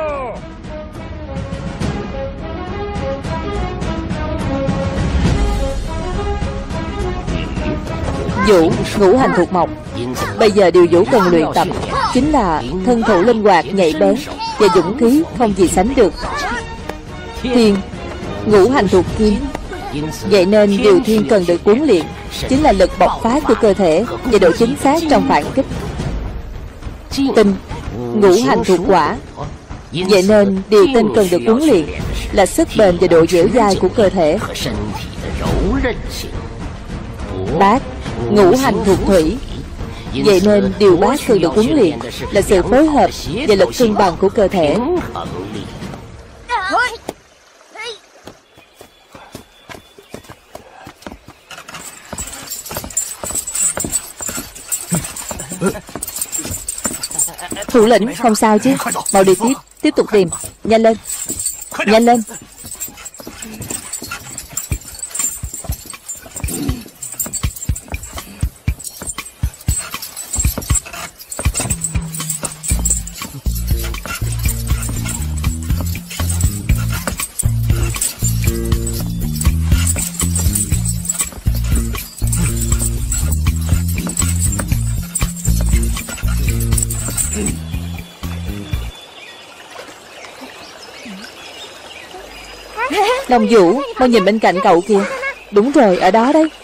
Vũ ngũ hành thuộc mộc, bây giờ điều Vũ cần luyện tập chính là thân thủ linh hoạt nhạy bén và dũng khí không gì sánh được. Thiên ngũ hành thuộc kim, vậy nên điều Thiên cần được huấn luyện chính là lực bộc phát của cơ thể và độ chính xác trong phản kích. Tinh ngũ hành thuộc hỏa, vậy nên điều Tinh cần được huấn luyện là sức bền và độ dẻo dai của cơ thể. Bát ngũ hành thuộc thủy, vậy nên điều Bát cần được huấn luyện là sự phối hợp và lực cân bằng của cơ thể. Thủ lĩnh không sao chứ? Mau đi tiếp, tiếp tục tìm. Nhanh lên, nhanh lên. Long Vũ, mau nhìn bên cạnh cậu kìa. Đúng rồi, ở đó đấy.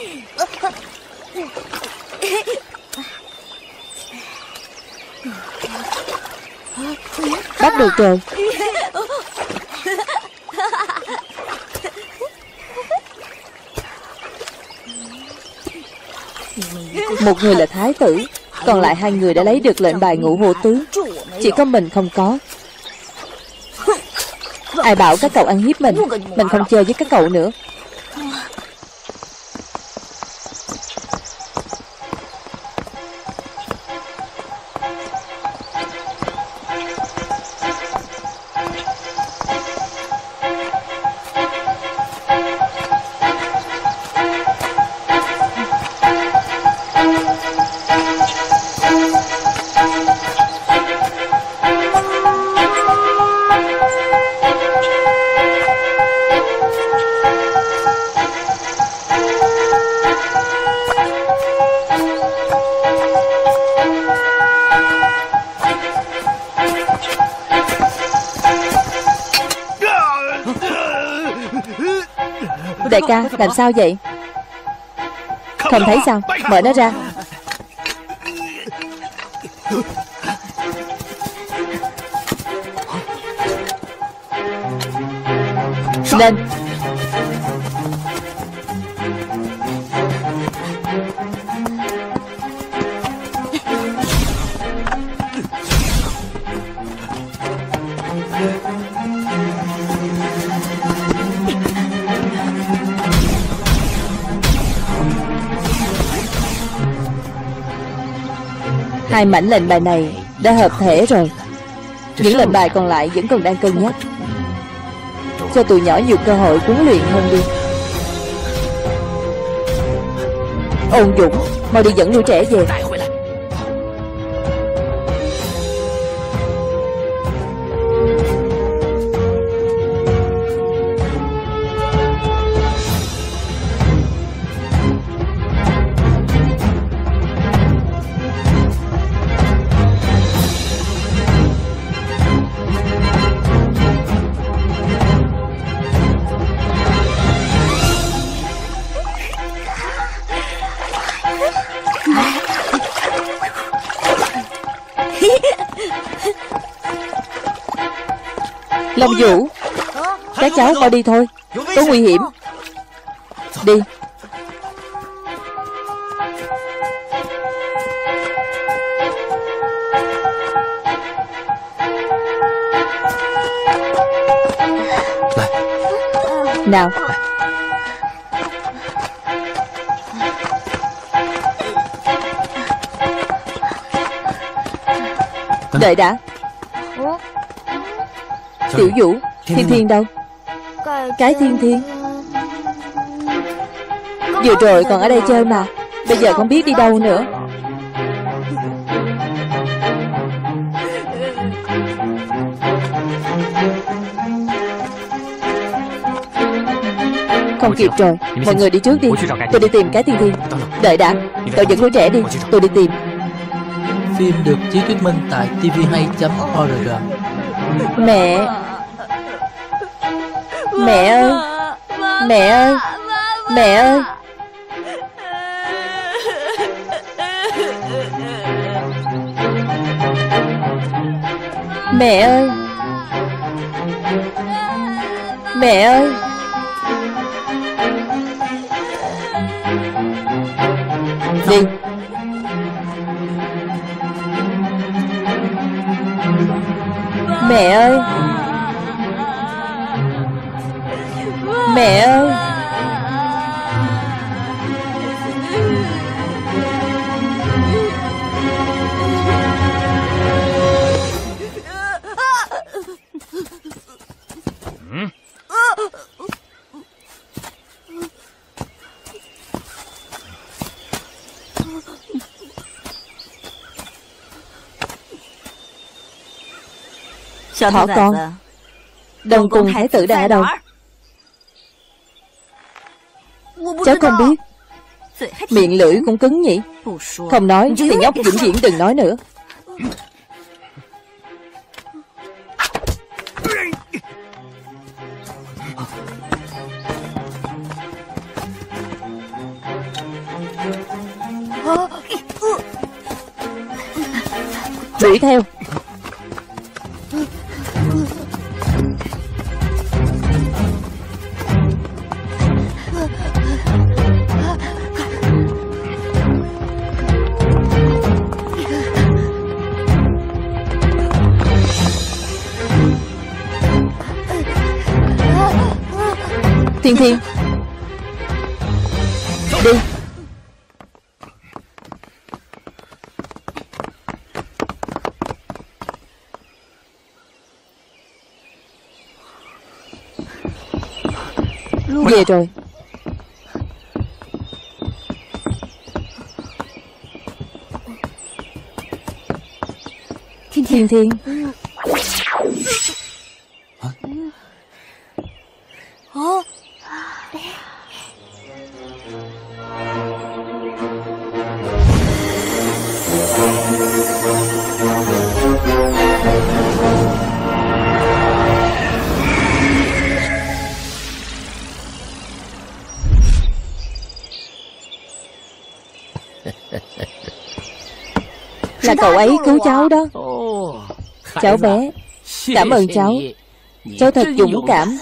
Bắt được rồi. Một người là thái tử, còn lại hai người đã lấy được lệnh bài ngũ hộ tướng. Chỉ có mình không có. Ai bảo các cậu ăn hiếp mình? Mình không chơi với các cậu nữa. Đại ca, làm sao vậy? Không thấy sao? Mở nó ra. Lên. Hai mảnh lệnh bài này đã hợp thể rồi. Những lệnh bài còn lại vẫn còn đang cân nhắc. Cho tụi nhỏ nhiều cơ hội huấn luyện hơn đi. Ôn Dũng, mau đi dẫn lũ trẻ về. Long Vũ, các cháu coi đi thôi, có nguy hiểm. Đi. Nào. Đợi đã. Tiểu Vũ, Thiên Thiên đâu? Cái Thiên Thiên vừa rồi còn ở đây chơi mà, bây giờ không biết đi đâu nữa. Không kịp rồi, mọi người đi trước đi. Tôi đi tìm cái Thiên Thiên. Đợi đã, cậu dẫn đứa trẻ đi, tôi đi tìm. Phim được chiếu thuyết minh tại tê vê hai chấm org. Mẹ Mẹ ơi, mẹ ơi, mẹ ơi. Mẹ ơi, mẹ ơi. Đi. Mẹ ơi, mẹ ơi. Thỏ con, Đông Cung Thái tử đang ở đâu? Cháu không biết. Miệng lưỡi cũng cứng nhỉ. Không nói thì nhóc vĩnh viễn đừng nói nữa. Đuổi theo. Thiên Thiên, đi. Về rồi. Thiên Thiên. Là cậu ấy cứu cháu đó. Cháu bé, cảm ơn cháu. Cháu thật dũng cảm.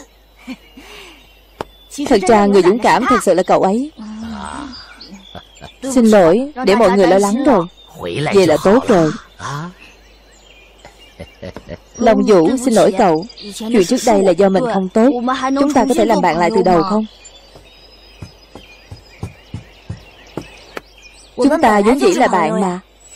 Thật ra người dũng cảm thật sự là cậu ấy. Xin lỗi để mọi người lo lắng rồi. Vậy là tốt rồi. Long Vũ xin lỗi cậu. Chuyện trước đây là do mình không tốt. Chúng ta có thể làm bạn lại từ đầu không? Chúng ta vốn dĩ là bạn mà.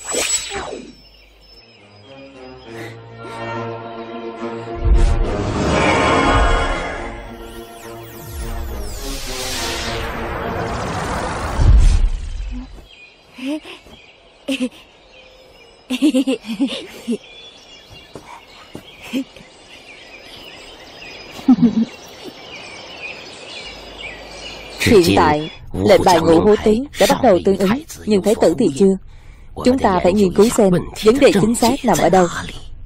Hiện tại, lệnh bài ngũ hối tiếng đã bắt đầu tương ứng, nhưng thái tử thì chưa. Chúng ta phải nghiên cứu xem vấn đề chính xác nằm ở đâu.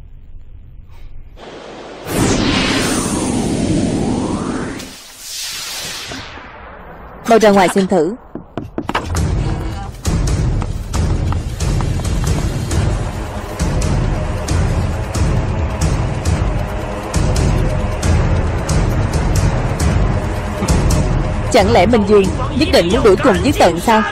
Mau ra ngoài xem thử. Chẳng lẽ Minh Dương nhất định muốn đuổi cùng với tận sao?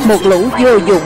Một lũ vô dụng.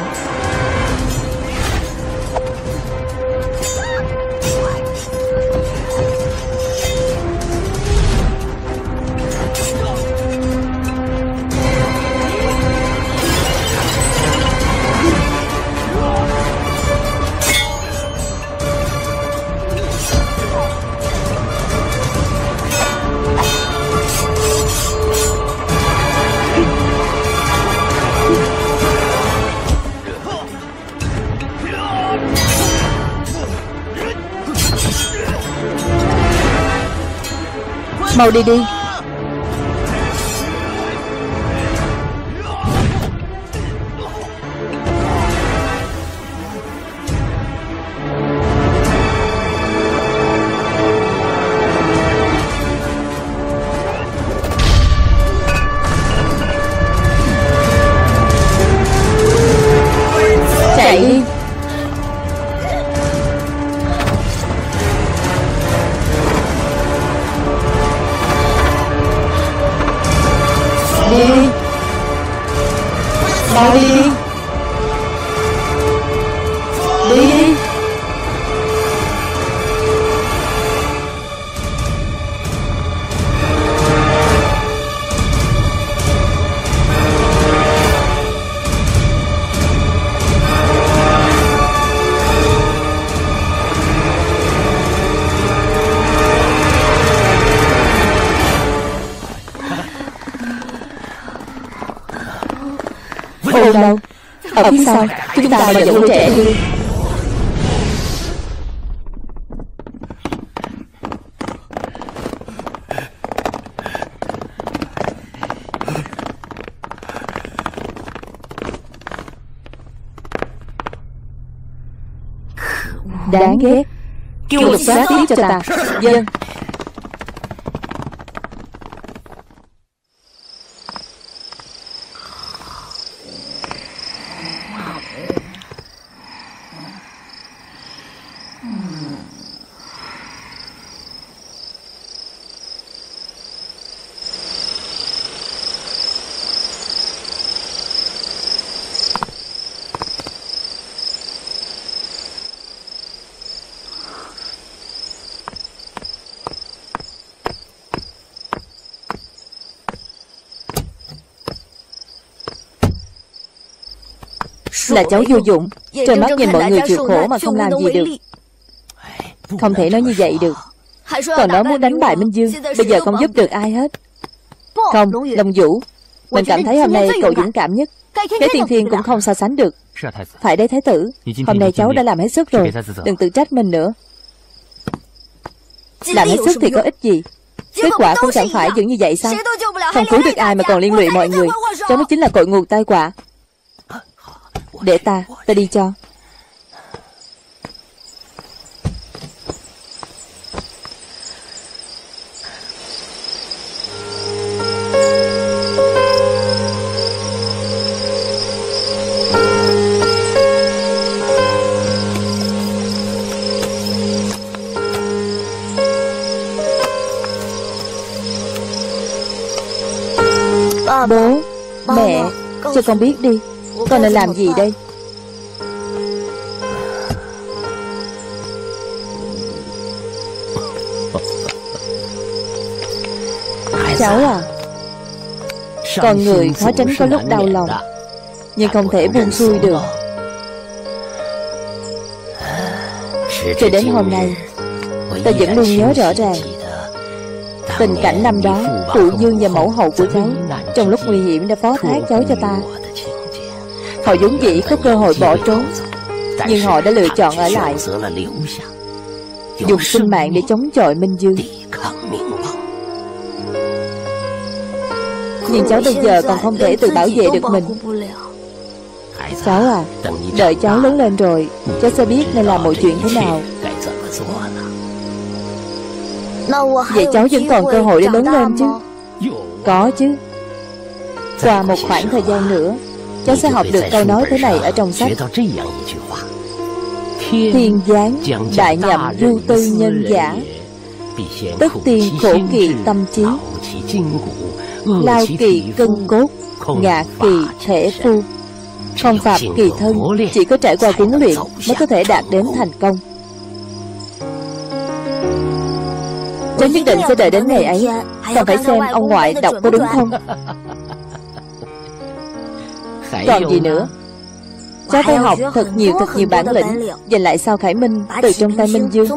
Mau đi đi. Chạy đi. Đi đi. Mau đi đi. Đi đi. Ôn đâu? Ở phía sau. Chúng ta mà dẫn trẻ đi. Đáng ghét. Kêu lục soát tiếp cho ta. Vâng. Là cháu vô dụng, trơ mắt nhìn mọi người chịu khổ mà không làm gì được. Không thể nói như vậy được. Còn nói muốn đánh bại Minh Dương, bây giờ không giúp được ai hết. Không, Long Vũ, mình cảm thấy hôm nay cậu dũng cảm nhất. Cái Thiên Thiên cũng không so sánh được. Phải đấy Thái tử, hôm nay cháu đã làm hết sức rồi, đừng tự trách mình nữa. Làm hết sức thì có ích gì? Kết quả cũng chẳng phải vẫn như vậy sao? Không cứu được ai mà còn liên lụy mọi người. Cháu mới chính là cội nguồn tai họa. Để ta, ta đi cho. Bố, mẹ, cho con biết đi, con nên làm gì đây? Cháu à, con người khó tránh có lúc đau lòng, nhưng không thể buông xuôi được. Cho đến hôm nay, ta vẫn luôn nhớ rõ ràng tình cảnh năm đó, phụ dương và mẫu hậu của cháu trong lúc nguy hiểm đã phó thác cháu cho ta. Họ vốn dĩ có cơ hội bỏ trốn, nhưng họ đã lựa chọn ở lại, dùng sinh mạng để chống chọi Minh Dương. Nhưng cháu bây giờ còn không thể tự bảo vệ được mình. Cháu à, đợi cháu lớn lên rồi, cháu sẽ biết nên làm mọi chuyện thế nào. Vậy cháu vẫn còn cơ hội để lớn lên chứ? Có chứ. Qua một khoảng thời gian nữa, cháu sẽ học được câu nói thế này ở trong sách: Thiên giáng đại nhậm du tư nhân giả, tất tiên khổ kỳ tâm trí, lao kỳ cân cốt, ngạ kỳ thể phu. Phong phạm kỳ thân, chỉ có trải qua huấn luyện mới có thể đạt đến thành công. Cháu nhất định sẽ đợi đến ngày ấy. Còn phải xem ông ngoại đọc có đúng không. Còn gì nữa? Cháu phải học thật nhiều thật nhiều bản lĩnh, giành lại sao Khải Minh từ trong tay Minh Dương.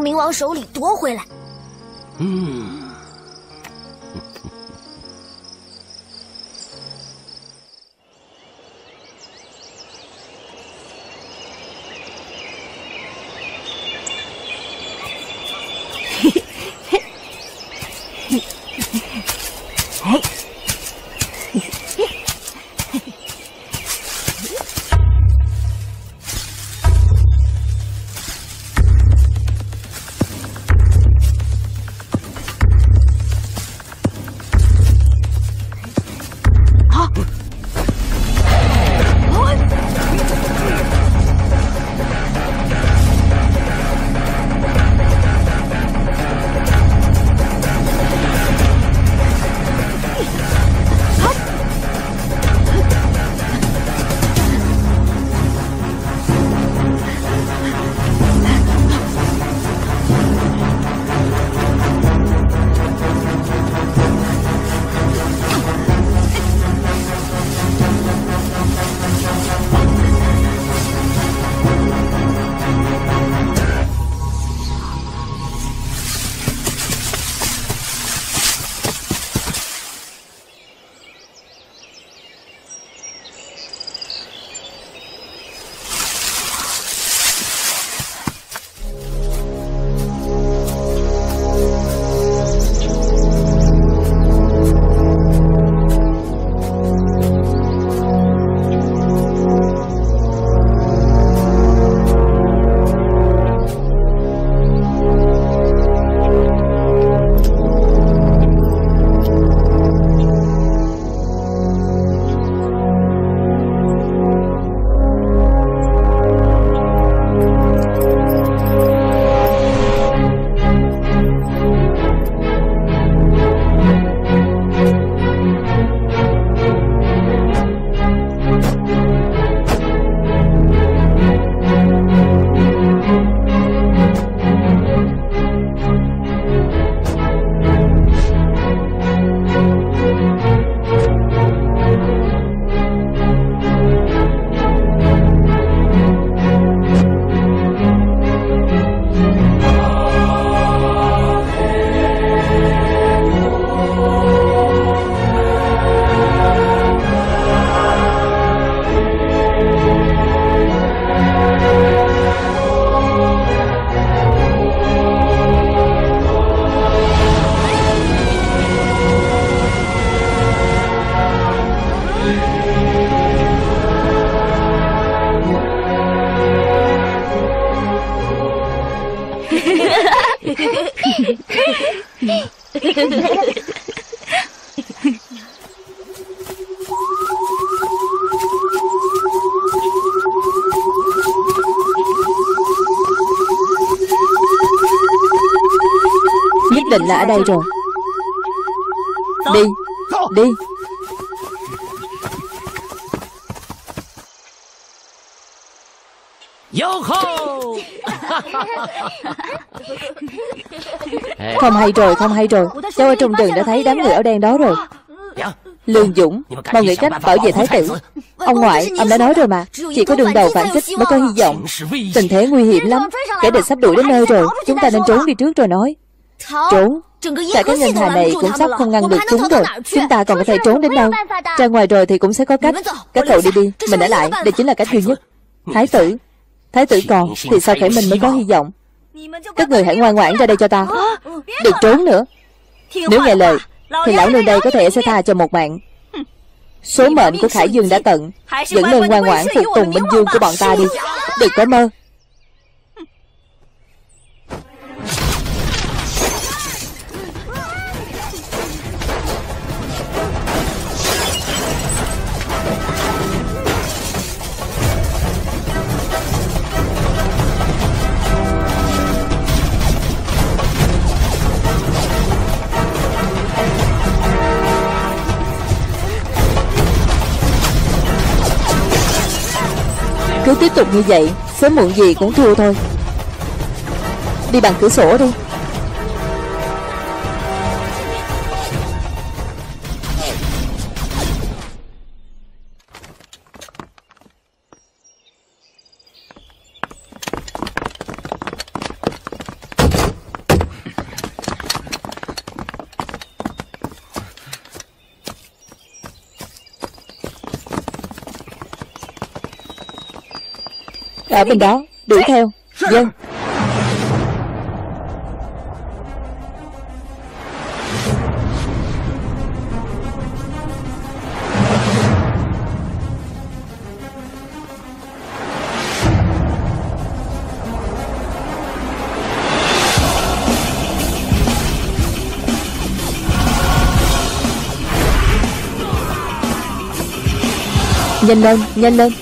Nhất định là ở đây rồi. Đi, đi. Không hay rồi, không hay rồi. Cháu ở trong rừng đã thấy đám người áo đen đó rồi. Lương Dũng, mau nghĩ cách bảo vệ thái tử. Ông ngoại, ông đã nói rồi mà, chỉ có đường đầu phản kích mới có hy vọng. Tình thế nguy hiểm lắm, kẻ địch sắp đuổi đến nơi rồi. Chúng ta nên trốn đi trước rồi nói. Trốn? Cả cái ngân hà này cũng sắp không ngăn được chúng rồi. Chúng ta còn có thể trốn đến đâu? Ra ngoài rồi thì cũng sẽ có cách. Các cậu đi đi, mình ở lại, đây chính là cách duy nhất. Thái tử, thái tử còn thì sao Khải Minh mới có hy vọng. Các người hãy ngoan ngoãn ra đây cho ta. Đừng trốn nữa. Nếu nghe lời thì lão nương đây có thể sẽ tha cho một mạng. Số mệnh của Khải Dương đã tận, vẫn nên ngoan ngoãn phục tùng Minh Dương của bọn ta đi. Đừng có mơ. Cứ tiếp tục như vậy, sớm muộn gì cũng thua thôi. Đi bằng cửa sổ đi. Ở bên đó, đuổi theo. Vâng. Nhanh lên, nhanh lên.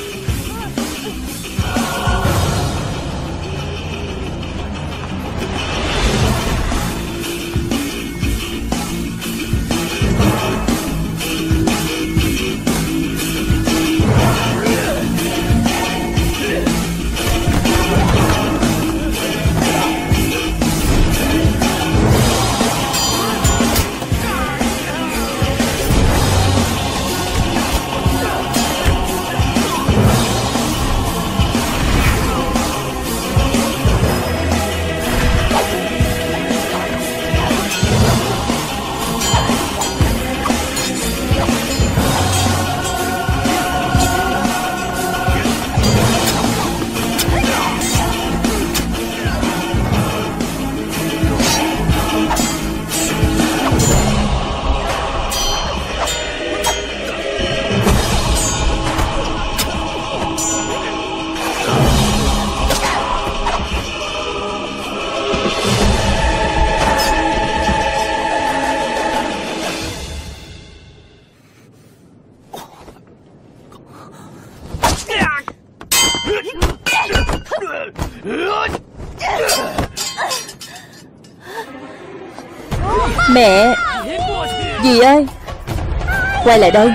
Mẹ! Dì ơi! Quay lại đây!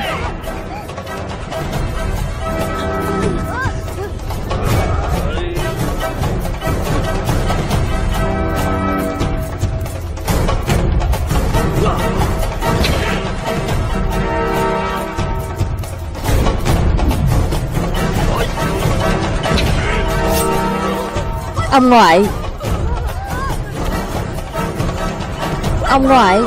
Ông ngoại! Ông ngoại!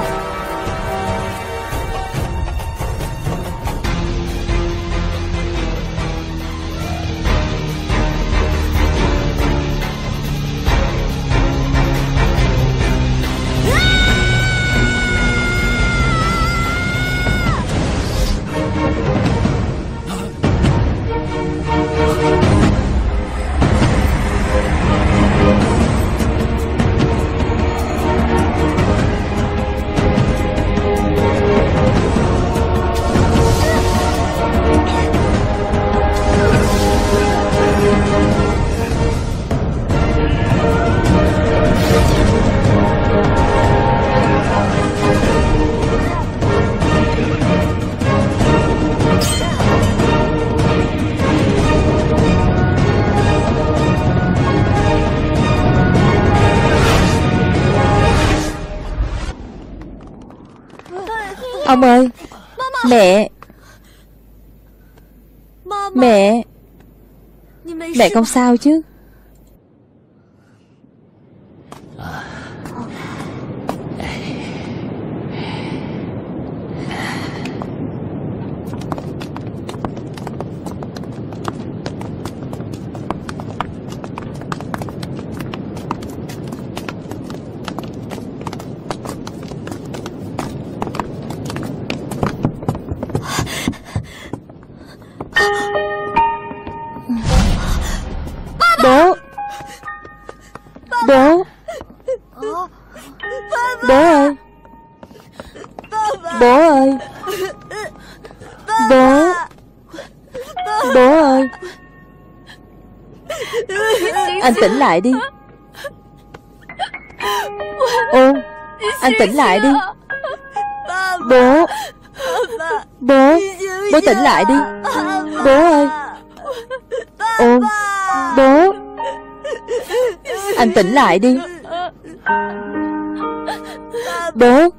Ông ơi! Mẹ! Mẹ! Mẹ không sao chứ? Bố! Bố! Bố ơi! Bố ơi! Bố! Bố ơi! Anh tỉnh lại đi. Ô, anh tỉnh lại đi. Bố! Bố! Bố tỉnh lại đi. Bố ơi! Ôn, bố, anh tỉnh lại đi. Bố.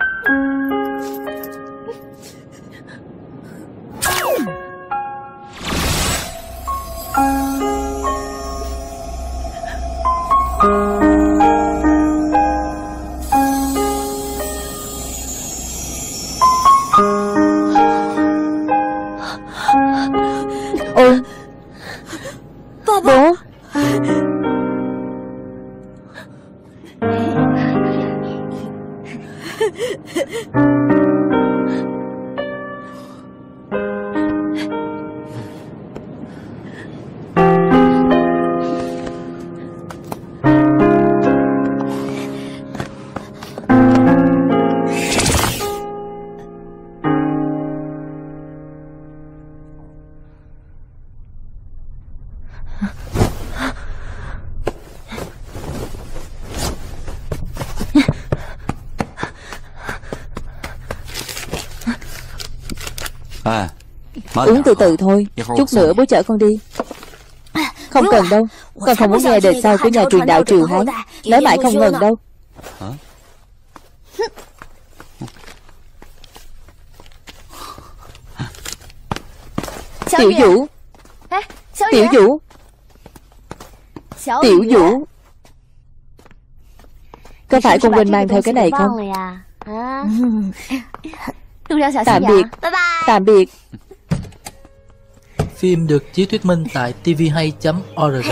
Ôn, bố. Uống từ từ thôi, chút nữa bố chở con đi. Không cần đâu, con không muốn nghe đời sau của nhà truyền đạo Triều Hán. Nói mãi không ngừng đâu. Tiểu Vũ, Tiểu Vũ, Tiểu Vũ, có phải con quên mang theo cái này không? Tạm biệt, tạm biệt. Phim được chiếu thuyết minh tại tvhay chấm org.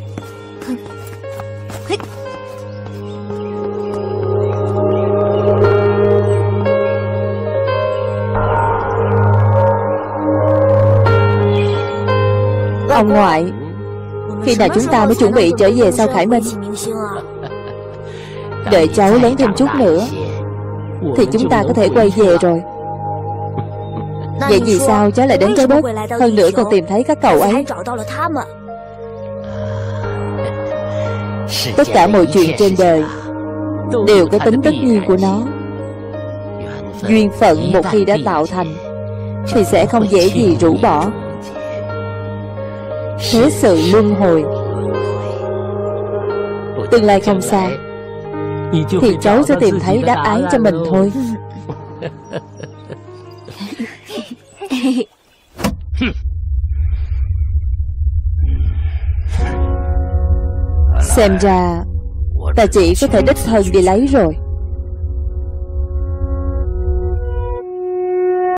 Ông ngoại, khi nào chúng ta mới chuẩn bị trở về sau Khải Minh? Đợi cháu lớn thêm chút nữa thì chúng ta có thể quay về rồi. Vậy vì sao cháu lại đến trái đất, hơn nữa còn tìm thấy các cậu ấy? Tất cả mọi chuyện trên đời đều có tính tất nhiên của nó. Duyên phận một khi đã tạo thành thì sẽ không dễ gì rũ bỏ. Thế sự luân hồi, tương lai không xa thì cháu sẽ tìm thấy đáp án cho mình thôi. Xem ra ta chỉ có thể đích thân đi lấy rồi.